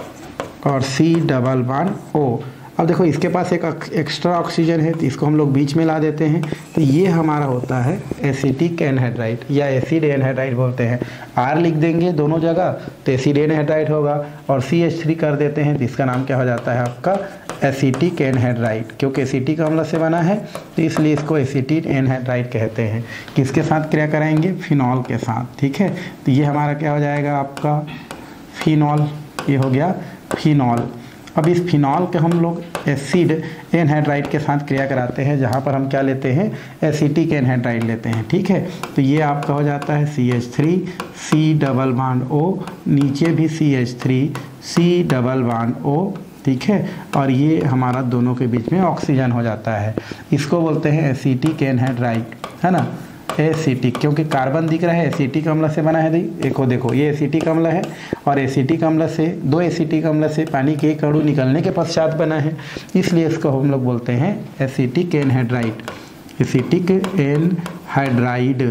और सी डबल वन ओ। अब देखो इसके पास एक एक्स्ट्रा ऑक्सीजन है तो इसको हम लोग बीच में ला देते हैं, तो ये हमारा होता है एसिटिक एनहाइड्राइड या एसिड एनहाइड्राइड बोलते हैं। आर लिख देंगे दोनों जगह तो एसिड एनहाइड्राइड होगा, और सी एच थ्री कर देते हैं तो इसका नाम क्या हो जाता है आपका एसिटिक एनहाइड्राइड। क्योंकि एसिटिक अम्ल से बना है तो इसलिए इसको एसिटिक एनहाइड्राइड कहते हैं। किसके साथ क्रिया कराएंगे, फिनॉल के साथ, ठीक है। तो ये हमारा क्या हो जाएगा आपका फिनॉल, ये हो गया फिनॉल। अब इस फिनॉल के हम लोग एसिड एनहाइड्राइड के साथ क्रिया कराते हैं, जहाँ पर हम क्या लेते हैं, एसिटिक एनहाइड्राइड लेते हैं, ठीक है। तो ये आपका हो जाता है C H three C double bond O, नीचे भी C H three C double bond O, ठीक है। और ये हमारा दोनों के बीच में ऑक्सीजन हो जाता है। इसको बोलते हैं एसिटिक एनहाइड्राइड, है ना, एसिटिक। क्योंकि कार्बन दिख रहा है एसिटिक अम्ल से बना है। देखो देखो ये एसिटिक अम्ल है, और एसिटिक अम्ल से दो एसिटिक अम्ल से पानी के एक अणु निकलने के पश्चात बना है, इसलिए इसको हम लोग बोलते हैं acetic anhydride. Acetic anhydride,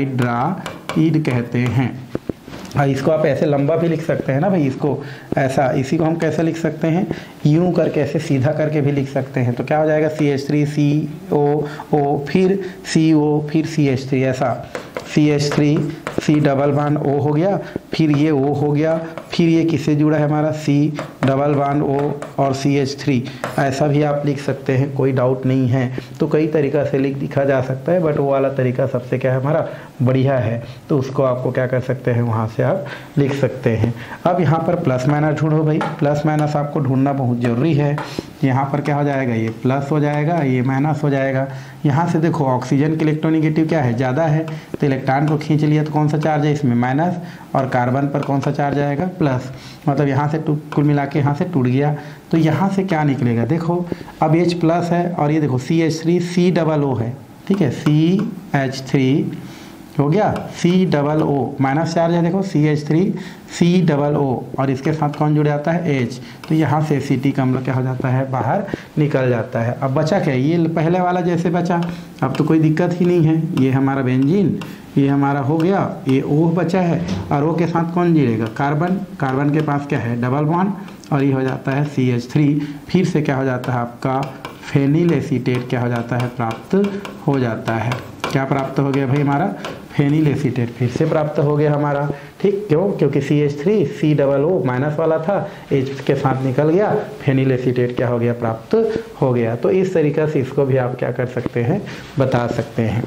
hydride कहते हैं। हाँ, इसको आप ऐसे लंबा भी लिख सकते हैं ना भाई, इसको ऐसा, इसी को हम कैसे लिख सकते हैं, यूं करके ऐसे सीधा करके भी लिख सकते हैं। तो क्या हो जाएगा, सी एच थ्री सी ओ ओ, फिर सी ओ, फिर सी एच थ्री, ऐसा C H three C double bond O हो गया, फिर ये ओ हो गया, फिर ये किससे जुड़ा है हमारा सी डबल बॉन्ड ओ और सी एच थ्री। ऐसा भी आप लिख सकते हैं, कोई डाउट नहीं है। तो कई तरीक़ा से लिख लिखा जा सकता है, बट वो वाला तरीका सबसे क्या है हमारा बढ़िया है, तो उसको आपको क्या कर सकते हैं, वहाँ से आप लिख सकते हैं। अब यहाँ पर प्लस माइनस ढूंढो भाई, प्लस माइनस आपको ढूंढना बहुत ज़रूरी है। यहाँ पर क्या हो जाएगा, ये प्लस हो जाएगा, ये माइनस हो जाएगा। यहाँ से देखो ऑक्सीजन की इलेक्ट्रोनेगेटिव क्या है, ज़्यादा है, तो इलेक्ट्रॉन को खींच लिया तो कौन सा चार्ज है इसमें, माइनस, और कार्बन पर कौन सा चार्ज आएगा, प्लस। मतलब यहाँ से कुल मिला के यहाँ से टूट गया, तो यहाँ से क्या निकलेगा, देखो अब H प्लस है, और ये देखो C H three C double O है, ठीक है, सी एच थ्री हो गया, C double O, minus charge है, देखो C H three C double O, और इसके साथ कौन जुड़ जाता है, H। तो यहाँ से एसिटिक अम्ल क्या हो जाता है, बाहर निकल जाता है। अब बचा क्या, ये पहले वाला जैसे बचा, अब तो कोई दिक्कत ही नहीं है। ये हमारा बेंजीन, ये हमारा हो गया, ये O बचा है, और O के साथ कौन जुड़ेगा, कार्बन। कार्बन के पास क्या है, डबल बॉन्ड, और ये हो जाता है सी एच थ्री। फिर से क्या हो जाता है आपका फेनिल एसीटेट क्या हो जाता है, प्राप्त हो जाता है। क्या प्राप्त हो गया भाई हमारा, फेनिल एसीटेट फिर से प्राप्त हो गया हमारा, ठीक। क्यों, क्योंकि C H three C double O minus वाला था, H के साथ निकल गया, फेनिल एसीटेट क्या हो गया, प्राप्त हो गया। तो इस तरीक़े से इसको भी आप क्या कर सकते हैं, बता सकते हैं।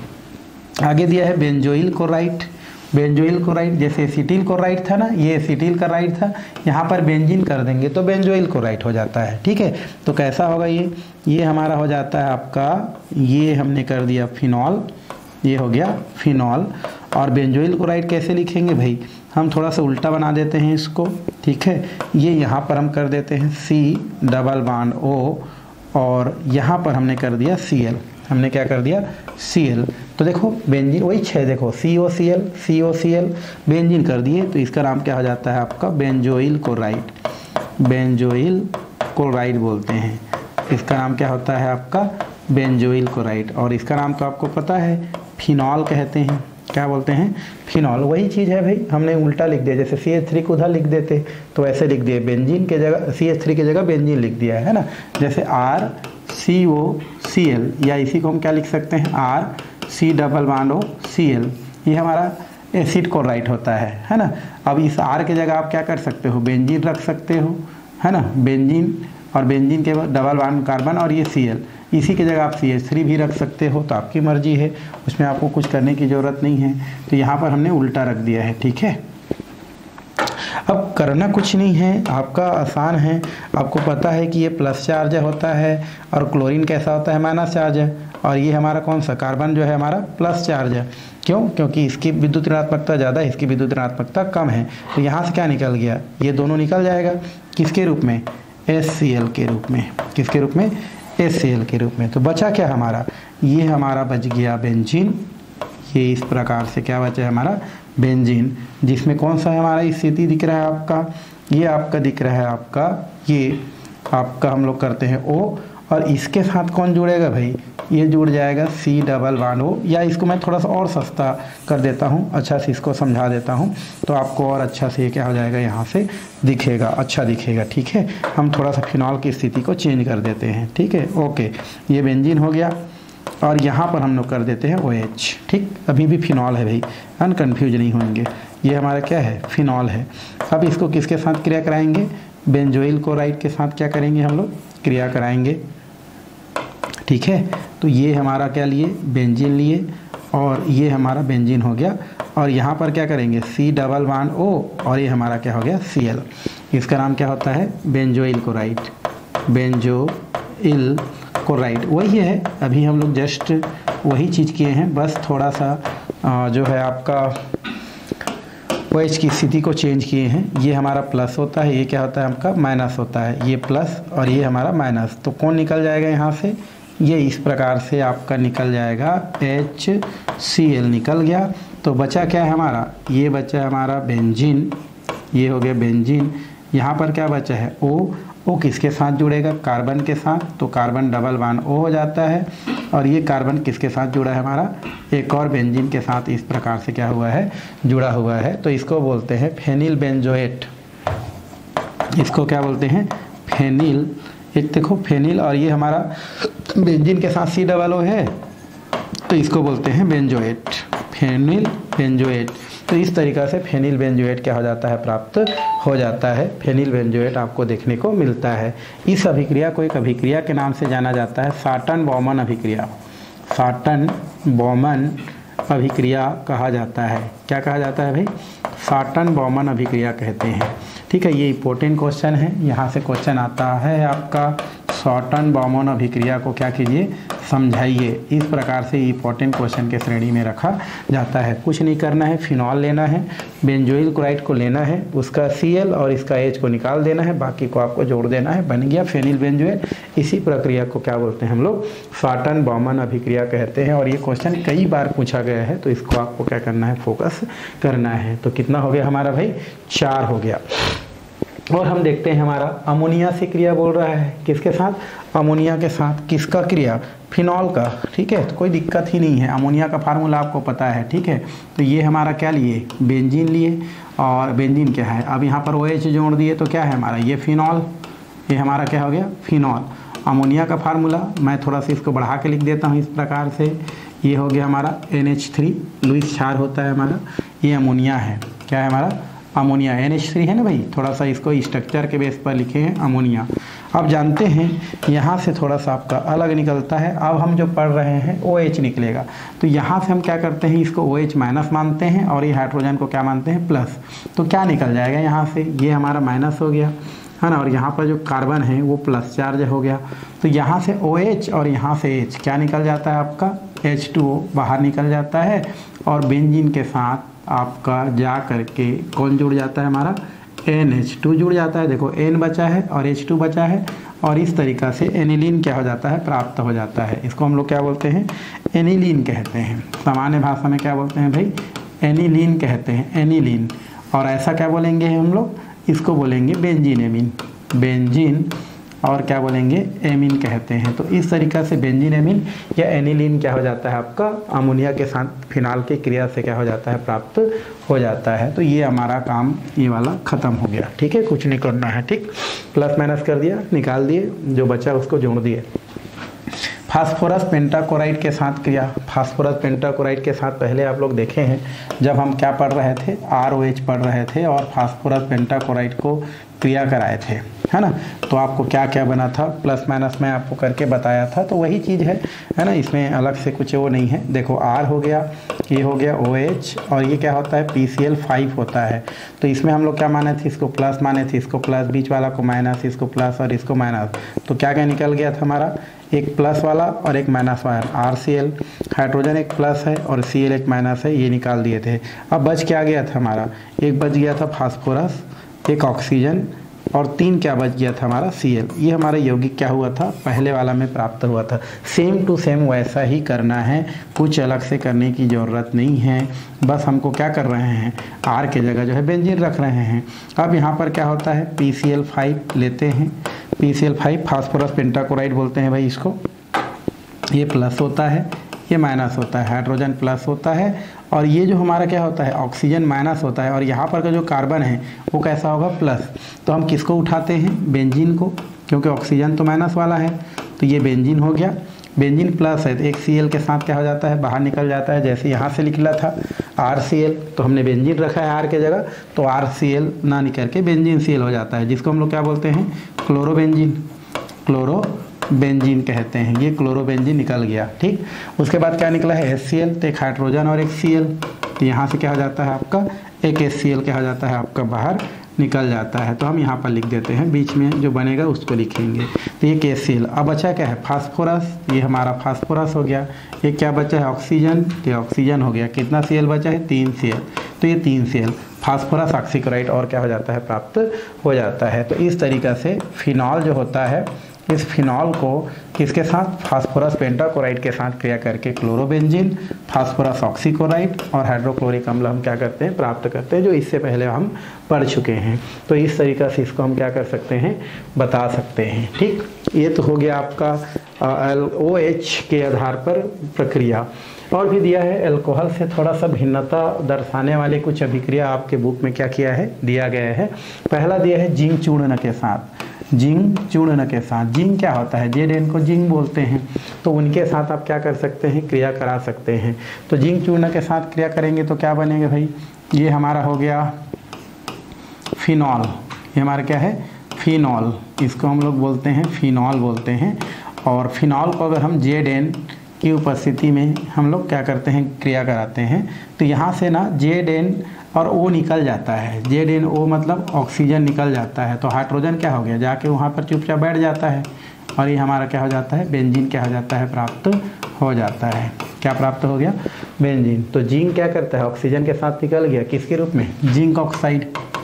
आगे दिया है बेंजोइल क्लोराइड। बेंजोइल क्लोराइड जैसे एसिटिल क्लोराइड था ना, ये एसिटिल क्लोराइड था, यहाँ पर बेंजीन कर देंगे तो बेंजोइल क्लोराइड हो जाता है, ठीक है। तो कैसा होगा ये, ये हमारा हो जाता है आपका, ये हमने कर दिया फिनॉल, ये हो गया फिनॉल। और बेंजोइल क्लोराइड कैसे लिखेंगे भाई, हम थोड़ा सा उल्टा बना देते हैं इसको, ठीक है। ये यहाँ पर हम कर देते हैं सी डबल बॉन्ड ओ, और यहाँ पर हमने कर दिया सी एल, हमने क्या कर दिया, सी एल। तो देखो बेंजीन वही छः, देखो C O C L C O C L, benzene कर दिए, तो इसका नाम क्या हो जाता है आपका, बेंजोइल क्लोराइड। बेंजोइल क्लोराइड बोलते हैं, इसका नाम क्या होता है आपका, बेंजोइल क्लोराइड। और इसका नाम तो आपको पता है, फिनॉल कहते हैं। क्या बोलते हैं, फिनॉल। वही चीज़ है भाई, हमने उल्टा लिख दिया, जैसे सी एच थ्री को उधर लिख देते तो ऐसे लिख दिए, बेंजीन के जगह सी एच थ्री की जगह बेंजीन लिख दिया है ना। जैसे R C O C L, या इसी को हम क्या लिख सकते हैं, R C double bond O C L, ये हमारा एसिड क्लोराइड होता है है ना। अब इस आर के जगह आप क्या कर सकते हो, बेंजीन रख सकते हो, है ना, बेंजीन, और बेंजीन के डबल बॉन्ड कार्बन, और ये सी एल, इसी की जगह आप सी एच थ्री भी रख सकते हो, तो आपकी मर्जी है, उसमें आपको कुछ करने की ज़रूरत नहीं है। तो यहाँ पर हमने उल्टा रख दिया है, ठीक है। अब करना कुछ नहीं है, आपका आसान है। आपको पता है कि ये प्लस चार्ज होता है, और क्लोरीन कैसा होता है, माइनस चार्ज है, और ये हमारा कौन सा, कार्बन जो है हमारा प्लस चार्ज है। क्यों, क्योंकि इसकी विद्युत ऋणात्मकता ज़्यादा है, इसकी विद्युत ऋणात्मकता कम है। तो यहाँ से क्या निकल गया, ये दोनों निकल जाएगा, किसके रूप में, एस सी एल के रूप में। किसके रूप में, एस सी एल के रूप में। तो बचा क्या हमारा, ये हमारा बच गया बेंजीन। ये इस प्रकार से क्या बचा है हमारा, बेंजीन, जिसमें कौन सा है हमारा स्थिति दिख रहा है आपका, ये आपका दिख रहा है आपका, ये आपका हम लोग करते हैं ओ, और इसके साथ कौन जुड़ेगा भाई, ये जुड़ जाएगा सी डबल बॉन्ड ओ, या इसको मैं थोड़ा सा और सस्ता कर देता हूँ, अच्छा से इसको समझा देता हूँ तो आपको और अच्छा से ये क्या हो जाएगा, यहाँ से दिखेगा, अच्छा दिखेगा। ठीक है, हम थोड़ा सा फिनॉल की स्थिति को चेंज कर देते हैं। ठीक है, ओके, ये बेंजीन हो गया और यहाँ पर हम लोग कर देते हैं ओ एच। ठीक, अभी भी फिनॉल है भाई, अनकन्फ्यूज नहीं होंगे, ये हमारा क्या है, फिनॉल है। अब इसको किसके साथ क्रिया कराएंगे, बेंजोइल क्लोराइड के साथ क्या करेंगे हम लोग, क्रिया कराएंगे। ठीक है, तो ये हमारा क्या लिए, बेंजीन लिए, और ये हमारा बेंजीन हो गया, और यहाँ पर क्या करेंगे, सी डबल बॉन्ड ओ, और ये हमारा क्या हो गया, सी एल। इसका नाम क्या होता है, बेंजोइल क्लोराइड, बेंजोइल क्लोराइड वही है। अभी हम लोग जस्ट वही चीज़ किए हैं, बस थोड़ा सा जो है आपका OH की स्थिति को चेंज किए हैं। ये हमारा प्लस होता है, ये क्या होता है आपका माइनस होता है, ये प्लस और ये हमारा माइनस। तो कौन निकल जाएगा यहाँ से, ये इस प्रकार से आपका निकल जाएगा एच सी एल निकल गया। तो बचा क्या है हमारा, ये बचा हमारा बेंजीन, ये हो गया बेंजीन। यहाँ पर क्या बचा है ओ, ओ किसके साथ जुड़ेगा, कार्बन के साथ, तो कार्बन डबल बॉन्ड ओ हो जाता है। और ये कार्बन किसके साथ जुड़ा है हमारा, एक और बेंजीन के साथ इस प्रकार से क्या हुआ है, जुड़ा हुआ है। तो इसको बोलते हैं फेनिल बेंजोएट, इसको क्या बोलते हैं, फेनिल। एक देखो फेनिल, और ये हमारा बेंजीन के साथ सी डबल ओ है, तो इसको बोलते हैं बेंजोएट, फेनिल बेंजोएट। तो इस तरीक़ा से फेनिल बेंजोएट क्या हो जाता है, प्राप्त हो जाता है। फेनिल बेंजोएट आपको देखने को मिलता है। इस अभिक्रिया को एक अभिक्रिया के नाम से जाना जाता है, साटन बॉमन अभिक्रिया, साटन बॉमन अभिक्रिया कहा जाता है। क्या कहा जाता है भाई, साटन बॉमन अभिक्रिया कहते हैं। ठीक है, ये इंपॉर्टेंट क्वेश्चन है, यहाँ से क्वेश्चन आता है आपका, साटन बॉमन अभिक्रिया को क्या कीजिए, समझाइए। इस प्रकार से इंपॉर्टेंट क्वेश्चन के श्रेणी में रखा जाता है। कुछ नहीं करना है, फिनॉल लेना है, बेंजोइल क्लोराइड को लेना है, उसका सी एल और इसका एच को निकाल देना है, बाकी को आपको जोड़ देना है, बन गया फेनिल बेंजोएट। इसी प्रक्रिया को क्या बोलते हैं हम लोग, साटन बॉमन अभिक्रिया कहते हैं। और ये क्वेश्चन कई बार पूछा गया है, तो इसको आपको क्या करना है, फोकस करना है। तो कितना हो गया हमारा भाई, चार हो गया। और हम देखते हैं हमारा अमोनिया से क्रिया बोल रहा है, किसके साथ, अमोनिया के साथ। किसका क्रिया, फिनॉल का। ठीक है, तो कोई दिक्कत ही नहीं है, अमोनिया का फार्मूला आपको पता है। ठीक है, तो ये हमारा क्या लिए, बेंजीन लिए, और बेंजीन क्या है, अब यहाँ पर ओ एच जोड़ दिए तो क्या है हमारा, ये फिनॉल, ये हमारा क्या हो गया, फिनॉल। अमोनिया का फार्मूला मैं थोड़ा सा इसको बढ़ा के लिख देता हूँ इस प्रकार से, ये हो गया हमारा एन एच थ्री, लुईस क्षार होता है हमारा, ये अमोनिया है, क्या है हमारा, अमोनिया। एन एच थ्री है ना भाई, थोड़ा सा इसको स्ट्रक्चर के बेस पर लिखे हैं अमोनिया। अब जानते हैं यहाँ से थोड़ा सा आपका अलग निकलता है। अब हम जो पढ़ रहे हैं ओ एच निकलेगा, तो यहाँ से हम क्या करते हैं, इसको ओ एच माइनस मानते हैं और ये हाइड्रोजन को क्या मानते हैं, प्लस। तो क्या निकल जाएगा यहाँ से, ये हमारा माइनस हो गया है ना, और यहाँ पर जो कार्बन है वो प्लस चार्ज हो गया। तो यहाँ से ओ एच और यहाँ से H क्या निकल जाता है आपका, एच टू ओ बाहर निकल जाता है, और बेंजीन के साथ आपका जा करके कौन जुड़ जाता है हमारा, एन एच टू जुड़ जाता है। देखो N बचा है और एच टू बचा है, और इस तरीक़ा से एनिलीन क्या हो जाता है, प्राप्त हो जाता है। इसको हम लोग क्या बोलते हैं, एनिलीन कहते हैं। सामान्य भाषा में क्या बोलते हैं भाई, एनिलीन कहते हैं, एनिलीन। और ऐसा क्या बोलेंगे हम लोग, इसको बोलेंगे बेंजीन एमीन, बेंजीन, और क्या बोलेंगे, एमीन कहते हैं। तो इस तरीक़ा से बेंजीन एमीन या एनिलीन क्या हो जाता है आपका, अमोनिया के साथ फिनाल की क्रिया से क्या हो जाता है, प्राप्त हो जाता है। तो ये हमारा काम ये वाला ख़त्म हो गया। ठीक है, कुछ नहीं करना है। ठीक, प्लस माइनस कर दिया, निकाल दिए, जो बचा उसको जोड़ दिए। फास्फोरस पेंटाक्लोराइड के साथ क्रिया, फास्फोरस पेंटाक्लोराइड के साथ पहले आप लोग देखे हैं, जब हम क्या पढ़ रहे थे, आर ओ एच पढ़ रहे थे और फास्फोरस पेंटाक्लोराइड को क्रिया कराए थे, है ना। तो आपको क्या क्या बना था, प्लस माइनस में आपको करके बताया था, तो वही चीज़ है है ना, इसमें अलग से कुछ वो नहीं है। देखो आर हो गया, ये हो गया ओ एच, और ये क्या होता है, पी सी एल फाइव होता है। तो इसमें हम लोग क्या माने थे, इसको प्लस माने थे, इसको प्लस, बीच वाला को माइनस, इसको प्लस और इसको माइनस। तो क्या क्या निकल गया था हमारा, एक प्लस वाला और एक माइनस वाला, आर सी एल, हाइड्रोजन एक प्लस है और सी एल एक माइनस है, ये निकाल दिए थे। अब बच क्या गया था हमारा, एक बच गया था फास्फोरस, एक ऑक्सीजन, और तीन क्या बच गया था हमारा, सी एल। ये हमारा यौगिक क्या हुआ था, पहले वाला में प्राप्त हुआ था। सेम टू सेम वैसा ही करना है, कुछ अलग से करने की ज़रूरत नहीं है। बस हमको क्या कर रहे हैं, आर के जगह जो है बेंजीन रख रहे हैं। अब यहाँ पर क्या होता है, पी सी एल फाइव लेते हैं, P C L five phosphorus pentachloride बोलते हैं भाई इसको। ये प्लस होता है, ये माइनस होता है, हाइड्रोजन प्लस होता है और ये जो हमारा क्या होता है ऑक्सीजन माइनस होता है और यहाँ पर का जो कार्बन है वो कैसा होगा प्लस। तो हम किसको उठाते हैं बेंजीन को, क्योंकि ऑक्सीजन तो माइनस वाला है, तो ये बेंजीन हो गया। बेंजीन प्लस है तो एक सी एल के साथ क्या हो जाता है बाहर निकल जाता है, जैसे यहाँ से निकला था आर सी एल, तो हमने बेंजीन रखा है आर के जगह, तो आर सी एल ना निकल के बेंजीन सी एल हो जाता है, जिसको हम लोग क्या बोलते हैं क्लोरोबेंजीन। क्लोरो बेंजीन कहते हैं, ये क्लोरोबेंजीन निकल गया। ठीक, उसके बाद क्या निकला है एच सी एल, तो एक हाइड्रोजन और एक सी एल, तो यहाँ से क्या हो जाता है आपका एक एच सी एल क्या हो जाता है आपका बाहर निकल जाता है। तो हम यहाँ पर लिख देते हैं, बीच में जो बनेगा उसको लिखेंगे। तो ये के सी एल। अब बचा क्या है फास्फोरस, ये हमारा फास्फोरस हो गया। ये क्या बचा है ऑक्सीजन, ये ऑक्सीजन हो गया। कितना सी एल बचा है तीन सी एल, तो ये तीन सी एल फास्फोरस ऑक्सीक्लोराइड और क्या हो जाता है प्राप्त हो जाता है। तो इस तरीक़ा से फिनॉल जो होता है, इस फिनॉल को किसके साथ फास्फोरस पेंटाक्लोराइड के साथ क्रिया करके क्लोरोबेंजीन, फास्फोरस ऑक्सीक्लोराइड और हाइड्रोक्लोरिक अम्ल हम क्या करते हैं प्राप्त करते हैं, जो इससे पहले हम पढ़ चुके हैं। तो इस तरीक़ा से इसको हम क्या कर सकते हैं बता सकते हैं। ठीक, ये तो हो गया आपका ओ एच के आधार पर प्रक्रिया। और भी दिया है अल्कोहल से थोड़ा सा भिन्नता दर्शाने वाले कुछ अभिक्रिया आपके बुक में क्या किया है दिया गया है। पहला दिया है जिंक चूर्ण के साथ, जिंक चूर्ण के साथ। जिंक क्या होता है जेड एन को जिंक बोलते हैं, तो उनके साथ आप क्या कर सकते हैं क्रिया करा सकते हैं। तो जिंक चूर्ण के साथ क्रिया करेंगे तो क्या बनेगा भाई, ये हमारा हो गया फिनॉल। ये हमारा क्या है फिनॉल, इसको हम लोग बोलते हैं फिनॉल बोलते हैं। और फिनॉल को अगर हम जेड एन की उपस्थिति में हम लोग क्या करते हैं क्रिया कराते हैं, तो यहाँ से ना जेड एन और ओ निकल जाता है। जेड एन ओ मतलब ऑक्सीजन निकल जाता है, तो हाइड्रोजन क्या हो गया जाके वहाँ पर चुपचाप बैठ जाता है और ये हमारा क्या हो जाता है बेंजीन क्या हो जाता है प्राप्त हो जाता है। क्या प्राप्त हो गया बेंजीन। तो जिंक क्या करता है ऑक्सीजन के साथ निकल गया किसके रूप में जिंक ऑक्साइड,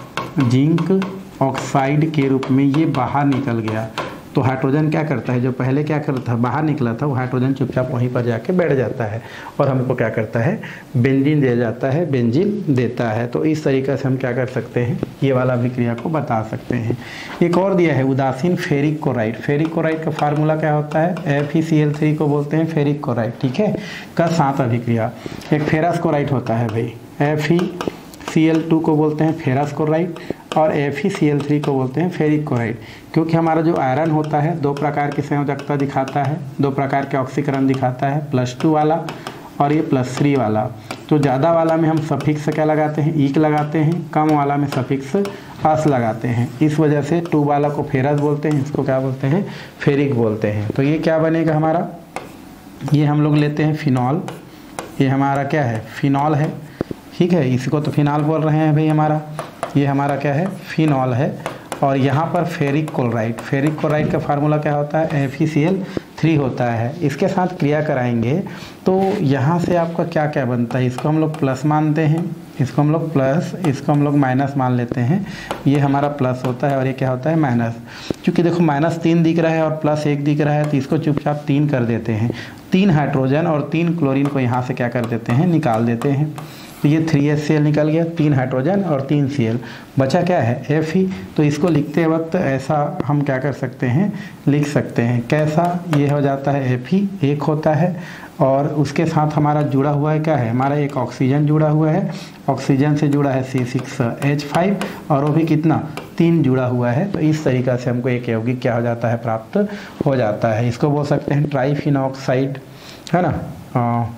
जिंक ऑक्साइड के रूप में ये बाहर निकल गया। तो हाइड्रोजन क्या करता है जो पहले क्या करता था बाहर निकला था, वो हाइड्रोजन चुपचाप वहीं पर जाके बैठ जाता है और हमको क्या करता है बेंजीन दे जाता है, बेंजीन देता है। तो इस तरीके से हम क्या कर सकते हैं ये वाला अभिक्रिया को बता सकते हैं। एक और दिया है उदासीन फेरिक क्लोराइड। फेरिक क्लोराइड का फार्मूला क्या होता है F E C L three को बोलते हैं फेरिक क्लोराइड। ठीक है, का सात अभिक्रिया। एक फेरस क्लोराइड होता है भाई, F E C L two को बोलते हैं फेरस क्लोराइड और F E C L three को बोलते हैं फेरिक क्लोराइड। क्योंकि हमारा जो आयरन होता है दो प्रकार की संयोजकता दिखाता है, दो प्रकार के ऑक्सीकरण दिखाता है, प्लस टू वाला और ये प्लस थ्री वाला। तो ज़्यादा वाला में हम सफिक्स क्या लगाते हैं ईक लगाते हैं, कम वाला में सफिक्स अस लगाते हैं। इस वजह से टू वाला को फेरस बोलते हैं, इसको क्या बोलते हैं फेरिक बोलते हैं। तो ये क्या बनेगा हमारा, ये हम लोग लेते हैं फिनॉल, ये हमारा क्या है फिनॉल है। ठीक है, इसको तो फिनॉल बोल रहे हैं भाई हमारा, ये हमारा क्या है फिनॉल है। और यहाँ पर फेरिक क्लोराइड, फेरिक क्लोराइड का फार्मूला क्या होता है F E C L three होता है। इसके साथ क्रिया कराएंगे तो यहाँ से आपका क्या क्या बनता है, इसको हम लोग प्लस मानते हैं, इसको हम लोग प्लस, इसको हम लोग माइनस मान लेते हैं। ये हमारा प्लस होता है और ये क्या होता है माइनस। क्योंकि देखो माइनस तीन दिख रहा है और प्लस एक दिख रहा है, तो इसको चुपचाप तीन कर देते हैं। तीन हाइड्रोजन और तीन क्लोरीन को यहाँ से क्या कर देते हैं निकाल देते हैं। तो ये थ्री एच सी एल निकल गया, तीन हाइड्रोजन और तीन सी एल, बचा क्या है एफ ई। तो इसको लिखते वक्त ऐसा हम क्या कर सकते हैं लिख सकते हैं, कैसा, ये हो जाता है एफ ई एक होता है और उसके साथ हमारा जुड़ा हुआ है क्या है हमारा एक ऑक्सीजन जुड़ा हुआ है, ऑक्सीजन से जुड़ा है सी सिक्स एच फाइव और वो भी कितना तीन जुड़ा हुआ है। तो इस तरीक़ा से हमको एक यौगिक क्या हो जाता है प्राप्त हो जाता है। इसको बोल सकते हैं ट्राईफिनॉक्साइड है ना, आ,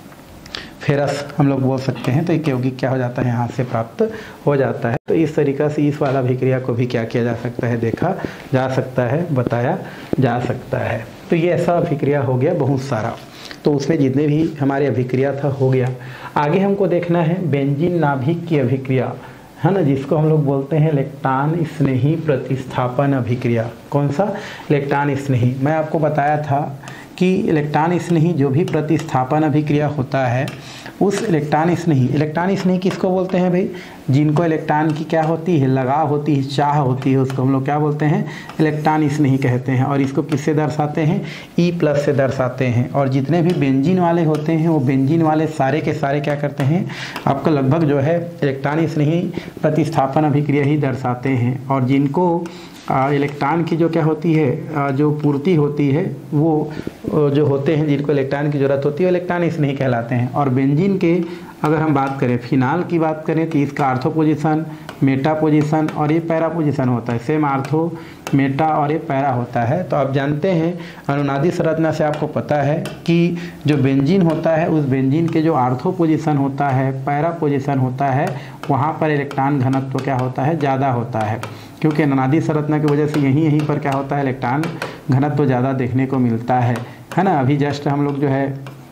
फेरस हम लोग बोल सकते हैं। तो एक यौगिक क्या हो जाता है यहाँ से प्राप्त हो जाता है। तो इस तरीक़ा से इस वाला अभिक्रिया को भी क्या किया जा सकता है देखा जा सकता है, बताया जा सकता है। तो ये ऐसा अभिक्रिया हो गया बहुत सारा, तो उसमें जितने भी हमारे अभिक्रिया था हो गया। आगे हमको देखना है बेंजीन नाभिक की अभिक्रिया है ना, जिसको हम लोग बोलते हैं इलेक्ट्रॉन स्नेही प्रतिस्थापन अभिक्रिया। कौन सा इलेक्ट्रॉन स्नेही, मैं आपको बताया था कि इलेक्ट्रॉन स्नेही जो भी प्रतिस्थापन अभिक्रिया होता है उस इलेक्ट्रॉन स्नेही, इलेक्ट्रॉन स्नेही किसको बोलते हैं भाई, जिनको इलेक्ट्रॉन की क्या होती है लगाव होती है, चाह होती है, उसको हम लोग क्या बोलते हैं इलेक्ट्रॉन स्नेही कहते हैं। और इसको किससे दर्शाते हैं ई प्लस से दर्शाते हैं। और जितने भी बेंजीन वाले होते हैं वो बेंजीन वाले सारे के सारे क्या करते हैं आपका लगभग जो है इलेक्ट्रॉन स्नेही प्रतिस्थापन अभिक्रिया ही दर्शाते हैं। और जिनको इलेक्ट्रॉन की जो क्या होती है, जो पूर्ति होती है, वो जो होते हैं जिनको इलेक्ट्रॉन की ज़रूरत होती है, इलेक्ट्रॉन स्नेही कहलाते हैं। और बेंजीन के अगर हम बात करें, फिनाल की बात करें तो इसका आर्थो पोजीशन, मेटा पोजीशन और ये पैरा पोजीशन होता है। सेम आर्थो, मेटा और ये पैरा होता है। तो आप जानते हैं अनुनादी संरचना से आपको पता है कि जो बेंजीन होता है उस बेंजीन के जो आर्थो पोजीशन होता है, पैरा पोजीशन होता है, वहाँ पर इलेक्ट्रॉन घनत्व क्या होता है, ज़्यादा होता है। क्योंकि अनुनादी संरचना की वजह से यहीं यहीं पर क्या होता है, इलेक्ट्रॉन घनत्व ज़्यादा देखने को मिलता है, है ना। अभी जस्ट हम लोग जो है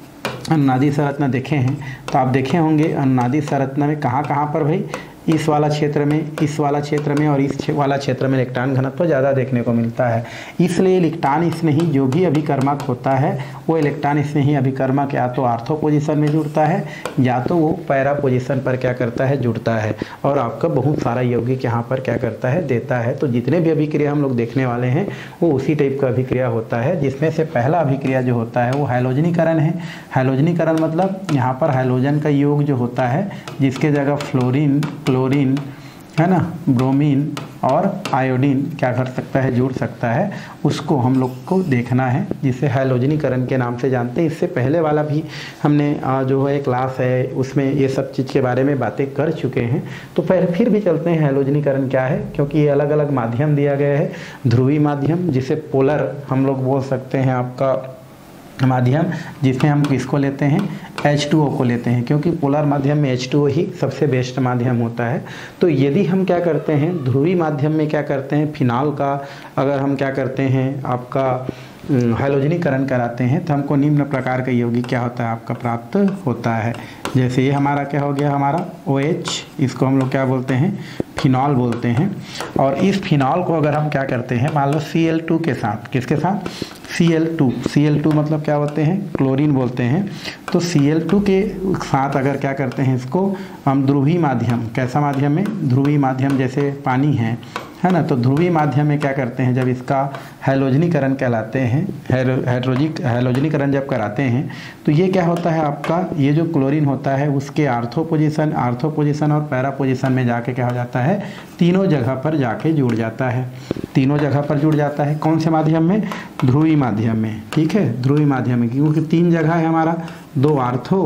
अनुनादी संरचना देखे हैं, तो आप देखे होंगे अनुनादी संरचना में कहाँ कहाँ पर भाई, इस वाला क्षेत्र में, इस वाला क्षेत्र में और इस वाला क्षेत्र में इलेक्ट्रॉन घनत्व ज़्यादा देखने को मिलता है। इसलिए इलेक्ट्रॉन स्नेही जो भी अभिकर्मक होता है वो इलेक्ट्रॉन स्नेही अभिकर्मक या तो आर्थो पोजीशन में जुड़ता है या तो वो पैरा पोजीशन पर क्या करता है, जुड़ता है, और आपका बहुत सारा यौगिक यहाँ पर क्या करता है, देता है। तो जितने भी अभिक्रिया हम लोग देखने वाले हैं वो उसी टाइप का अभिक्रिया होता है, जिसमें से पहला अभिक्रिया जो होता है वो हाइलोजनीकरण है। हाइलोजनीकरण मतलब यहाँ पर हाइलोजन का योग जो होता है, जिसके जगह फ्लोरीन, क्लोरीन, है ना, ब्रोमीन और आयोडीन क्या कर सकता है, जुड़ सकता है, उसको हम लोग को देखना है, जिसे हाइलोजनीकरण के नाम से जानते हैं। इससे पहले वाला भी हमने जो है क्लास है उसमें ये सब चीज़ के बारे में बातें कर चुके हैं। तो फिर फिर भी चलते हैं हाइलोजनीकरण क्या है, क्योंकि ये अलग अलग माध्यम दिया गया है। ध्रुवी माध्यम, जिसे पोलर हम लोग बोल सकते हैं, आपका माध्यम, जिसमें हम किसको लेते हैं, एच टू ओ को लेते हैं, क्योंकि पोलर माध्यम में एच टू ओ ही सबसे बेस्ट माध्यम होता है। तो यदि हम क्या करते हैं, ध्रुवी माध्यम में क्या करते हैं, फिनाल का अगर हम क्या करते हैं, आपका हाइलोजनीकरण कराते हैं, तो हमको निम्न प्रकार का यौगिक क्या होता है, आपका प्राप्त होता है। जैसे ये हमारा क्या हो गया, हमारा ओ एच, इसको हम लोग क्या बोलते हैं, फिनॉल बोलते हैं। और इस फिनॉल को अगर हम क्या करते हैं, मान लो सी एल टू के साथ, किसके साथ, C L two, C L two मतलब क्या होते हैं, क्लोरीन बोलते हैं। तो सी एल टू के साथ अगर क्या करते हैं, इसको हम ध्रुवी माध्यम, कैसा माध्यम में, ध्रुवी माध्यम, जैसे पानी है है ना, तो ध्रुवी माध्यम में क्या करते हैं, जब इसका हाइलोजनीकरण कहलाते हैं, हाइड्रोजिक हाइलोजनीकरण जब कराते हैं, तो ये क्या होता है आपका, ये जो क्लोरीन होता है उसके आर्थो पोजीशन, आर्थो पोजीशन और पैरा पोजीशन में जाके क्या हो जाता है, तीनों जगह पर जाके जुड़ जाता है, तीनों जगह पर जुड़ जाता है। कौन से माध्यम में, ध्रुवी माध्यम में, ठीक है, ध्रुवी माध्यम में, क्योंकि तीन जगह है हमारा, दो आर्थो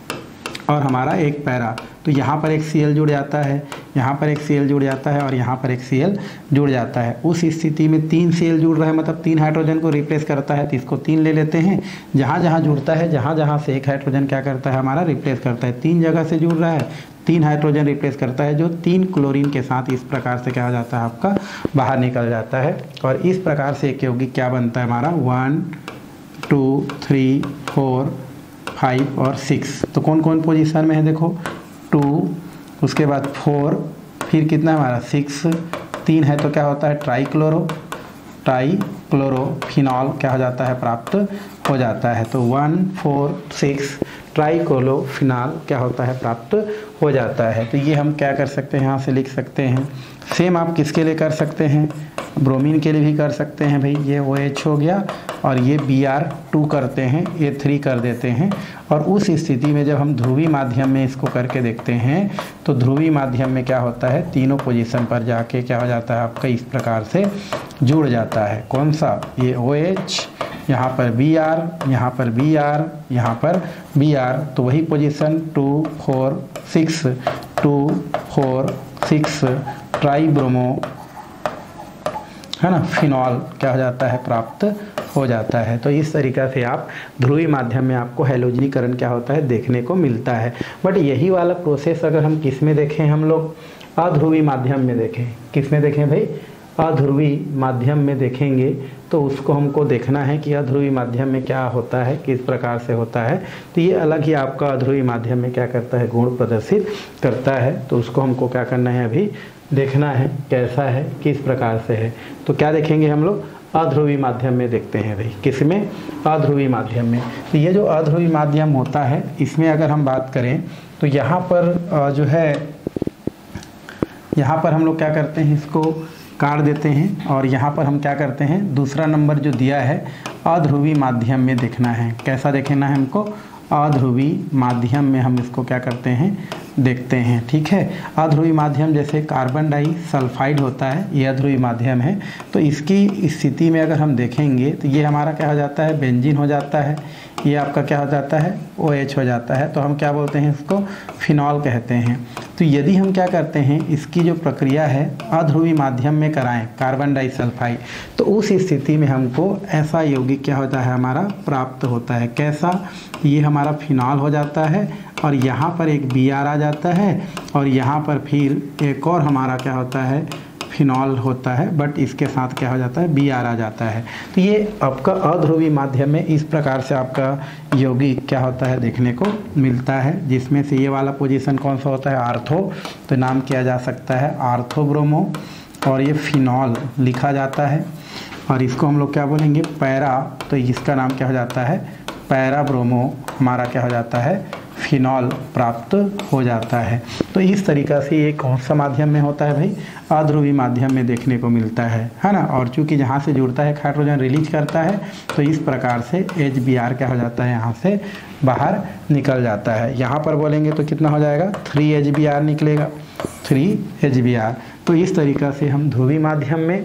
और हमारा एक पैरा। तो यहाँ पर एक सी एल जुड़ जाता है, यहाँ पर एक सी एल जुड़ जाता है और यहाँ पर एक सी एल जुड़ जाता है। उस स्थिति में तीन सी एल जुड़ रहा है, मतलब तीन हाइड्रोजन को रिप्लेस करता है, तो इसको तीन ले लेते हैं। जहाँ जहाँ जुड़ता है, जहाँ जहाँ से एक हाइड्रोजन क्या करता है, हमारा रिप्लेस करता है, तीन जगह से जुड़ रहा है, तीन हाइड्रोजन रिप्लेस करता है, जो तीन क्लोरीन के साथ इस प्रकार से क्या हो जाता है, आपका बाहर निकल जाता है। और इस प्रकार से एक यौगिक क्या बनता है हमारा, one two three four five और सिक्स। तो कौन कौन पोजीशन में है, देखो टू, उसके बाद फोर, फिर कितना हमारा सिक्स, तीन है तो क्या होता है, tri chloro, tri chloro phenol क्या हो जाता है, प्राप्त हो जाता है। तो one four six tri chloro phenol क्या होता है, प्राप्त हो जाता है। तो ये हम क्या कर सकते हैं, यहाँ से लिख सकते हैं। सेम आप किसके लिए कर सकते हैं, ब्रोमीन के लिए भी कर सकते हैं भाई, ये ओ एच हो गया और ये बी आर टू करते हैं, ये थ्री कर देते हैं। और उस स्थिति में जब हम ध्रुवी माध्यम में इसको करके देखते हैं, तो ध्रुवी माध्यम में क्या होता है, तीनों पोजीशन पर जाके क्या हो जाता है, आपका इस प्रकार से जुड़ जाता है। कौन सा, ये ओ एच, यहाँ पर बी आर, यहाँ पर बी आर, यहाँ पर बी आर। तो वही position two four six, two four six tri bromo, है ना, फिनॉल क्या हो जाता है, प्राप्त हो जाता है। तो इस तरीक़ा से आप ध्रुवी माध्यम में आपको हाइलोजनीकरण क्या होता है, देखने को मिलता है। बट यही वाला प्रोसेस अगर हम किस में देखें, हम लोग अध्रुवी माध्यम में देखें, किस में देखें भाई, अध्रुवी माध्यम में देखेंगे, तो उसको हमको देखना है कि अध्रुवी माध्यम में क्या होता है, किस प्रकार से होता है। तो ये अलग ही आपका अध्रुवी माध्यम में क्या करता है, गुण प्रदर्शित करता है। तो उसको हमको क्या करना है, अभी देखना है कैसा है, किस प्रकार से है। तो क्या देखेंगे हम लोग, अध्रुवी माध्यम में देखते हैं भाई, किस में, अध्रुवी माध्यम में। तो ये जो अध्रुवी माध्यम होता है, इसमें अगर हम बात करें तो यहाँ पर जो है, यहाँ पर हम लोग क्या करते हैं, इसको काट देते हैं और यहाँ पर हम क्या करते हैं, दूसरा नंबर जो दिया है अध्रुवी माध्यम में देखना है। कैसा देखना है हमको, अध्रुवी माध्यम में हम इसको क्या करते हैं, देखते हैं। ठीक है, अध्रुवी माध्यम जैसे कार्बन डाई सल्फाइड होता है, ये अध्रुवी माध्यम है। तो इसकी स्थिति में अगर हम देखेंगे तो ये हमारा क्या हो जाता है, बेंजीन हो जाता है। ये आपका क्या हो जाता है, ओ एच हो जाता है। तो हम क्या बोलते हैं, इसको फिनॉल कहते हैं। तो यदि हम क्या करते हैं, इसकी जो प्रक्रिया है अध्रुवी माध्यम में कराएं कार्बन डाइसल्फाइड, तो उस स्थिति में हमको ऐसा यौगिक क्या होता है हमारा प्राप्त होता है। कैसा, ये हमारा फिनॉल हो जाता है और यहाँ पर एक बी आर आ जाता है और यहाँ पर फिर एक और हमारा क्या होता है, फिनॉल होता है, बट इसके साथ क्या हो जाता है, बी आर आ जाता है। तो ये आपका अध्रुवी माध्यम में इस प्रकार से आपका यौगिक क्या होता है देखने को मिलता है, जिसमें से ये वाला पोजीशन कौन सा होता है, आर्थो। तो नाम किया जा सकता है आर्थोब्रोमो, और ये फिनॉल लिखा जाता है और इसको हम लोग क्या बोलेंगे, पैरा। तो इसका नाम क्या हो जाता है, पैरा ब्रोमो हमारा क्या हो जाता है, फिनॉल प्राप्त हो जाता है। तो इस तरीक़ा से ये कौन सा माध्यम में होता है भाई, अध्रुवी माध्यम में देखने को मिलता है, है ना। और चूंकि जहाँ से जुड़ता है हाइड्रोजन रिलीज करता है, तो इस प्रकार से एच बी आर क्या हो जाता है, यहाँ से बाहर निकल जाता है। यहाँ पर बोलेंगे तो कितना हो जाएगा, थ्री एच बी आर निकलेगा, थ्री एच बी आर। तो इस तरीक़ा से हम ध्रुवी माध्यम में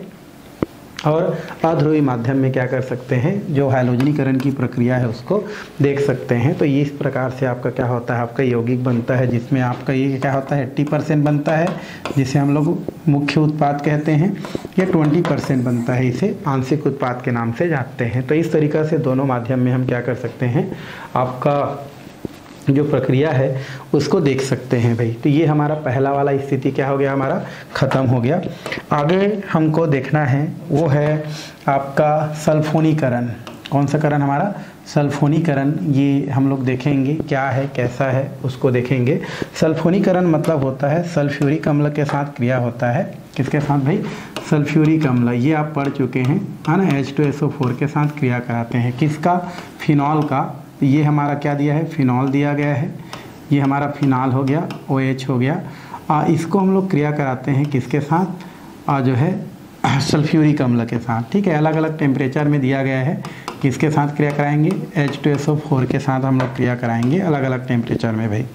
और अध्रुवी माध्यम में क्या कर सकते हैं, जो हैलोजनीकरण की प्रक्रिया है उसको देख सकते हैं। तो इस प्रकार से आपका क्या होता है, आपका यौगिक बनता है, जिसमें आपका ये क्या होता है, अस्सी परसेंट बनता है, जिसे हम लोग मुख्य उत्पाद कहते हैं। ये बीस परसेंट बनता है, इसे आंशिक उत्पाद के नाम से जानते हैं। तो इस तरीक़ा से दोनों माध्यम में हम क्या कर सकते हैं, आपका जो प्रक्रिया है उसको देख सकते हैं भाई। तो ये हमारा पहला वाला स्थिति क्या हो गया, हमारा ख़त्म हो गया। आगे हमको देखना है वो है आपका सल्फोनीकरण। कौन सा करण हमारा, सल्फोनीकरण। ये हम लोग देखेंगे क्या है, कैसा है, उसको देखेंगे। सल्फोनीकरण मतलब होता है सल्फ्यूरिक अम्ल के साथ क्रिया होता है। किसके साथ भाई, सल्फ्यूरिक अम्ल। ये आप पढ़ चुके हैं, है ना, H two S O four के साथ क्रिया कराते हैं। किसका, फिनॉल का। ये हमारा क्या दिया है, फिनॉल दिया गया है। ये हमारा फिनॉल हो गया, ओ एच हो गया। आ, इसको हम लोग क्रिया कराते हैं किसके साथ, आ, जो है सल्फ्यूरिक अम्ल के साथ। ठीक है, अलग अलग टेम्परेचर में दिया गया है, किसके साथ क्रिया कराएंगे, H two S O four के साथ हम लोग क्रिया कराएंगे, अलग अलग टेम्परेचर में भाई।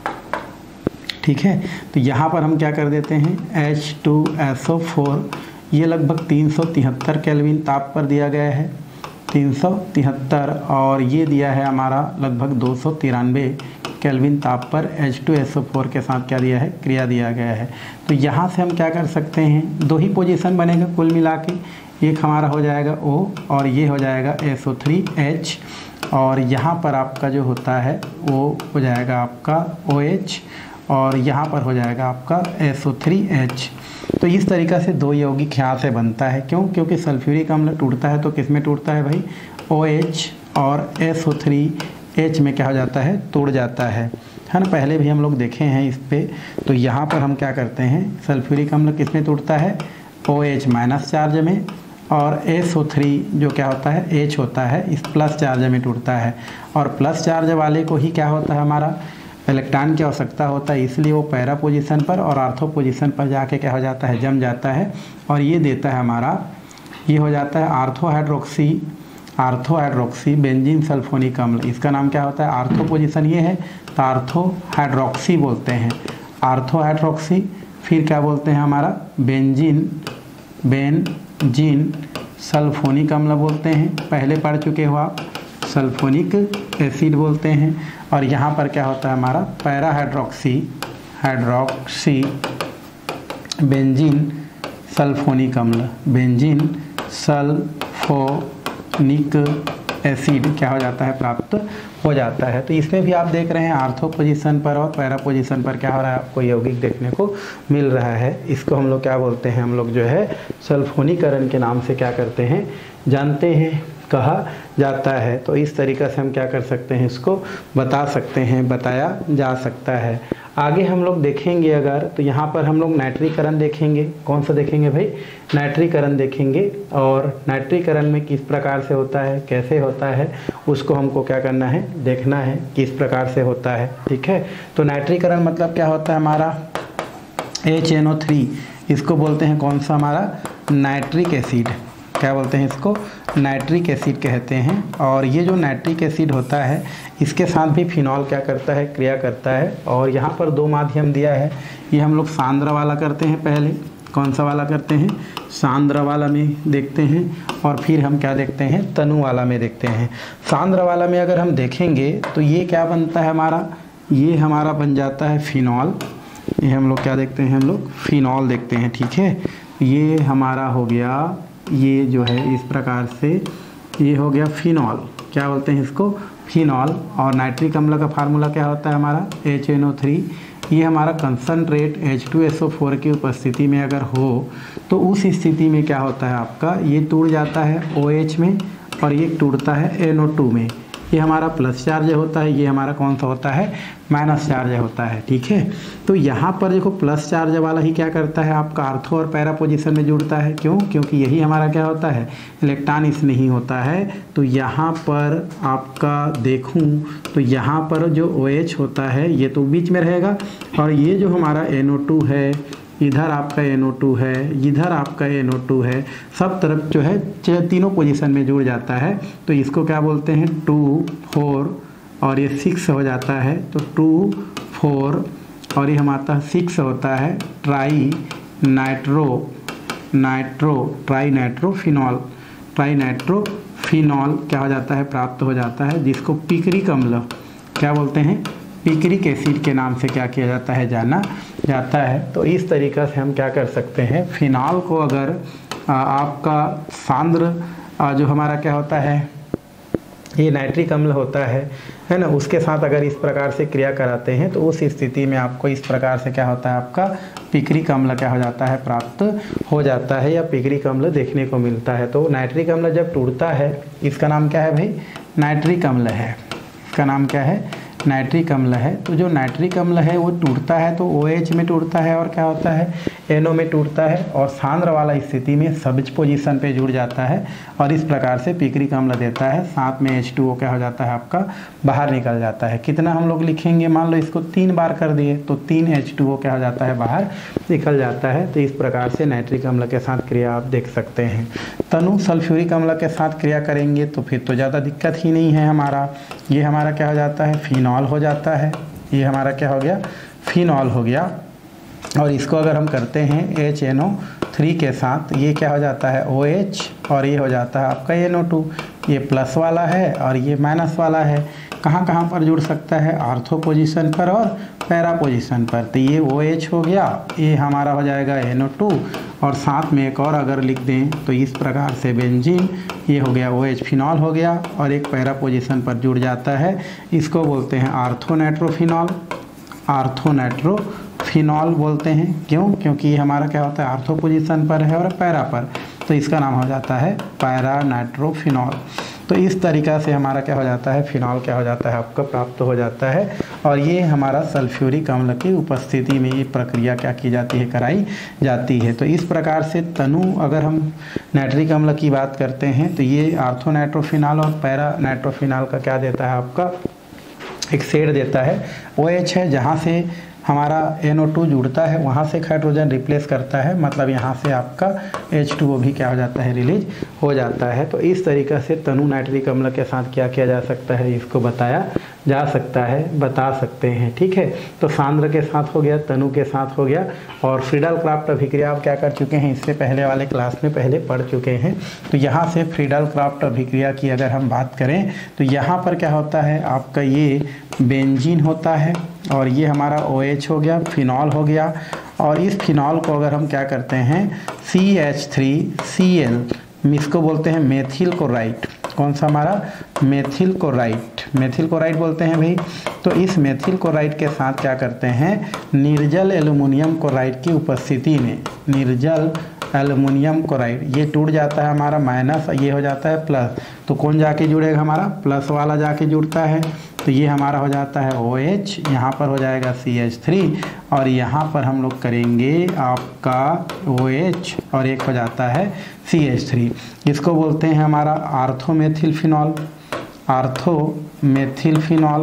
ठीक है, तो यहाँ पर हम क्या कर देते हैं, H two S O four, ये लगभग तीन सौ तिहत्तर केल्विन ताप पर दिया गया है, तीन सौ तिहत्तर, और ये दिया है हमारा लगभग दो सौ तिरानवे केल्विन ताप पर H two S O four के साथ क्या दिया है, क्रिया दिया गया है। तो यहाँ से हम क्या कर सकते हैं, दो ही पोजीशन बनेगा कुल मिला के, एक हमारा हो जाएगा O और ये हो जाएगा एस ओ थ्री एच, और यहाँ पर आपका जो होता है वो हो जाएगा आपका ओ एच, और यहाँ पर हो जाएगा आपका एस ओ थ्री एच। तो इस तरीक़ा से दो यौगिक यहाँ से बनता है। क्यों, क्योंकि सल्फ्यूरिक अम्ल टूटता है तो किस में टूटता है भाई, ओ एच और एस ओ थ्री एच में क्या हो जाता है, तोड़ जाता है, है ना। पहले भी हम लोग देखे हैं इस पे। तो यहाँ पर हम क्या करते हैं, सल्फ्यूरिक अम्ल किस में टूटता है, ओ एच माइनस चार्ज में, और एस ओ थ्री जो क्या होता है, एच होता है, इस प्लस चार्ज में टूटता है। और प्लस चार्ज वाले को ही क्या होता है, हमारा इलेक्ट्रॉन की आवश्यकता होता है, इसलिए वो पैरा पोजीशन पर और आर्थो पोजीशन पर जाके क्या हो जाता है, जम जाता है, और ये देता है हमारा, ये हो जाता है ortho hydroxy, ortho hydroxy benzene sulphonic अम्ल। इसका नाम क्या होता है, आर्थो पोजीशन ये है तो आर्थो हाइड्रोक्सी बोलते हैं, आर्थो हाइड्रोक्सी। फिर क्या बोलते हैं हमारा, बेंजीन बेंजीन सल्फोनिक अम्ल बोलते हैं, पहले पढ़ चुके हो आप, सल्फोनिक एसिड बोलते हैं। और यहाँ पर क्या होता है हमारा, para hydroxy hydroxy benzene sulphonic अम्ल, बेंजीन सल्फोनिक एसिड क्या हो जाता है, प्राप्त हो जाता है। तो इसमें भी आप देख रहे हैं आर्थो पोजीशन पर और पैरा पोजीशन पर क्या हो रहा है, आपको यौगिक देखने को मिल रहा है। इसको हम लोग क्या बोलते हैं, हम लोग जो है सल्फोनीकरण के नाम से क्या करते हैं, जानते हैं, कहा जाता है। तो इस तरीक़ा से हम क्या कर सकते हैं, इसको बता सकते हैं, बताया जा सकता है। आगे हम लोग देखेंगे अगर, तो यहाँ पर हम लोग नाइट्रीकरण देखेंगे। कौन सा देखेंगे भाई, नाइट्रीकरण देखेंगे। और नाइट्रीकरण में किस प्रकार से होता है, कैसे होता है, उसको हमको क्या करना है, देखना है किस प्रकार से होता है। ठीक है, तो नाइट्रीकरण मतलब क्या होता है हमारा, एच एन ओ थ्री, इसको बोलते हैं कौन सा हमारा, नाइट्रिक एसिड, क्या बोलते हैं इसको, नाइट्रिक एसिड कहते हैं। और ये जो नाइट्रिक एसिड होता है इसके साथ भी फिनॉल क्या करता है, क्रिया करता है। और यहाँ पर दो माध्यम दिया है, ये हम लोग सांद्र वाला करते हैं पहले। कौन सा वाला करते हैं, सांद्र वाला में देखते हैं, और फिर हम क्या देखते हैं, तनु वाला में देखते हैं। सांद्र वाला में अगर हम देखेंगे तो ये क्या बनता है हमारा, ये हमारा बन जाता है फिनॉल। ये हम लोग क्या देखते हैं, हम लोग फिनॉल देखते हैं, ठीक है। ये हमारा हो गया, ये जो है इस प्रकार से ये हो गया फिनॉल, क्या बोलते हैं इसको, फिनॉल। और नाइट्रिक अम्ल का फार्मूला क्या होता है हमारा, एच एन ओ थ्री। ये हमारा concentrate H two S O four की उपस्थिति में अगर हो तो उस स्थिति में क्या होता है आपका, ये टूट जाता है ओ एच में और ये टूटता है एन ओ टू में। ये हमारा प्लस चार्ज होता है, ये हमारा कौन सा होता है, माइनस चार्ज होता है, ठीक है। तो यहाँ पर देखो प्लस चार्ज वाला ही क्या करता है आपका, आर्थो और पैरा पोजीशन में जुड़ता है। क्यों, क्योंकि यही हमारा क्या होता है, इलेक्ट्रॉन इसमें ही होता है। तो यहाँ पर आपका देखूँ तो यहाँ पर जो ओ एच होता है ये तो बीच में रहेगा, और ये जो हमारा एन ओ टू है, इधर आपका एन ओ टू है, इधर आपका एन ओ टू है, सब तरफ जो है तीनों पोजीशन में जुड़ जाता है। तो इसको क्या बोलते हैं, टू फोर और ये सिक्स हो जाता है। तो टू फोर और ये हमारा सिक्स होता है tri nitro nitro trinitrophenol trinitrophenol क्या हो जाता है, प्राप्त हो जाता है, जिसको पिक्रिक अम्ल क्या बोलते हैं, पिक्रिक एसिड के नाम से क्या किया जाता है, जाना जाता है। तो इस तरीक़ा से हम क्या कर सकते हैं, फिनॉल को अगर आ, आपका सांद्र आ, जो हमारा क्या होता है, ये नाइट्रिक अम्ल होता है है ना, उसके साथ अगर इस प्रकार से क्रिया कराते हैं तो उस स्थिति में आपको इस प्रकार से क्या होता है, आपका पिक्रिक अम्ल क्या हो जाता है, प्राप्त हो जाता है, या पिक्रिक अम्ल देखने को मिलता है। तो नाइट्रिक अम्ल जब टूटता है, इसका नाम क्या है भाई, नाइट्रिक अम्ल है। इसका नाम क्या है, नाइट्रिक अम्ल है। तो जो नाइट्रिक अम्ल है वो टूटता है तो ओ एच में टूटता है और क्या होता है, एन ओ में टूटता है, और सांद्र वाला स्थिति में सब्ज पोजीशन पे जुड़ जाता है और इस प्रकार से पिक्रिक अम्ल देता है। साथ में एच टू ओ क्या हो जाता है आपका, बाहर निकल जाता है। कितना हम लोग लिखेंगे, मान लो इसको तीन बार कर दिए तो तीन एच टू ओ क्या हो जाता है, बाहर निकल जाता है। तो इस प्रकार से नाइट्रिक अम्ल के साथ क्रिया आप देख सकते हैं। तनु सल्फ्यूरिक अम्ल के साथ क्रिया करेंगे तो फिर तो ज़्यादा दिक्कत ही नहीं है हमारा। ये हमारा क्या हो जाता है, फिनॉल हो जाता है। ये हमारा क्या हो गया, फिनॉल हो गया। और इसको अगर हम करते हैं एच एन ओ थ्री के साथ, ये क्या हो जाता है, ओ एच, और ये हो जाता है आपका एन ओ टू। ये प्लस वाला है और ये माइनस वाला है। कहाँ कहाँ पर जुड़ सकता है, आर्थो पोजीशन पर और पैरा पोजीशन पर। तो ये ओ एच हो गया, ये हमारा हो जाएगा एन ओ टू, और साथ में एक और अगर लिख दें तो इस प्रकार से बेंजीन, ये हो गया ओ एच, फिनॉल हो गया, और एक पैरा पोजीशन पर जुड़ जाता है। इसको बोलते हैं आर्थो नाइट्रोफिनॉल। आर्थो नाइट्रोफिनॉल बोलते हैं। क्यों, क्योंकि ये हमारा क्या होता है, आर्थो पोजीशन पर है और पैरा पर, तो इसका नाम हो जाता है पैरा नाइट्रोफिनॉल। तो इस तरीक़ा से हमारा क्या हो जाता है, फिनॉल क्या हो जाता है आपका, प्राप्त हो जाता है। और ये हमारा सल्फ्यूरिक अम्ल की उपस्थिति में ये प्रक्रिया क्या की जाती है, कराई जाती है। तो इस प्रकार से तनु, अगर हम नाइट्रिक अम्ल की बात करते हैं तो ये आर्थो नाइट्रोफिनॉल और पैरा नाइट्रोफिनॉल का क्या देता है आपका, एक शेड देता है। ओ एच है, जहाँ से हमारा एन ओ टू जुड़ता है वहाँ से हाइड्रोजन रिप्लेस करता है, मतलब यहाँ से आपका एच टू ओ भी क्या हो जाता है, रिलीज हो जाता है। तो इस तरीक़े से तनु नाइट्रिक अम्ल के साथ क्या किया जा सकता है, इसको बताया जा सकता है, बता सकते हैं, ठीक है। तो सांद्र के साथ हो गया, तनु के साथ हो गया, और फ्रीडल क्राफ्ट अभिक्रिया आप क्या कर चुके हैं, इससे पहले वाले क्लास में पहले पढ़ चुके हैं। तो यहाँ से फ्रीडल क्राफ्ट अभिक्रिया की अगर हम बात करें तो यहाँ पर क्या होता है आपका, ये बेंजीन होता है, और ये हमारा ओ एच हो गया, फिनॉल हो गया, और इस फिनॉल को अगर हम क्या करते हैं, C H three C L, इसको बोलते हैं मेथिल क्लोराइड। कौन सा हमारा, मेथिल क्लोराइड, मेथिल क्लोराइड बोलते हैं भाई। तो इस मेथिल क्लोराइड के साथ क्या करते हैं, निर्जल एल्युमिनियम क्लोराइड की उपस्थिति में, निर्जल एल्युमिनियम क्लोराइड, ये टूट जाता है हमारा माइनस, ये हो जाता है प्लस। तो कौन जाके जुड़ेगा, हमारा प्लस वाला जाके जुड़ता है। तो ये हमारा हो जाता है ओ एच, यहाँ पर हो जाएगा सी एच थ्री, और यहाँ पर हम लोग करेंगे आपका ओ एच, और एक हो जाता है सी एच थ्री। इसको बोलते हैं हमारा ortho methyl phenol. Ortho methyl phenol,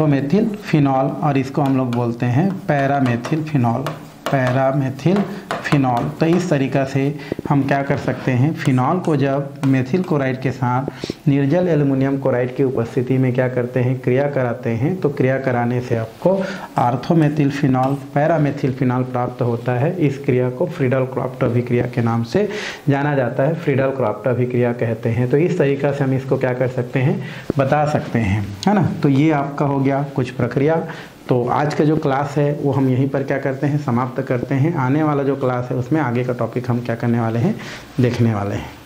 ortho methyl phenol, और इसको हम लोग बोलते हैं पैरामेथिल फिनॉल। पैरामेथिल फिनॉल। तो इस तरीक़ा से हम क्या कर सकते हैं, फिनॉल को जब मेथिल क्लोराइड के साथ निर्जल एल्युमिनियम क्लोराइड की उपस्थिति में क्या करते हैं, क्रिया कराते हैं, तो क्रिया कराने से आपको ऑर्थोमेथिल फिनॉल पैरामेथिल फिनॉल प्राप्त होता है। इस क्रिया को फ्रीडल क्रॉफ्ट अभिक्रिया के नाम से जाना जाता है, फ्रीडल क्रॉफ्ट अभिक्रिया कहते हैं। तो इस तरीक़ा से हम इसको क्या कर सकते हैं, बता सकते हैं, है ना। तो ये आपका हो गया कुछ प्रक्रिया। तो आज का जो क्लास है वो हम यहीं पर क्या करते हैं, समाप्त करते हैं। आने वाला जो क्लास है उसमें आगे का टॉपिक हम क्या करने वाले हैं, देखने वाले हैं।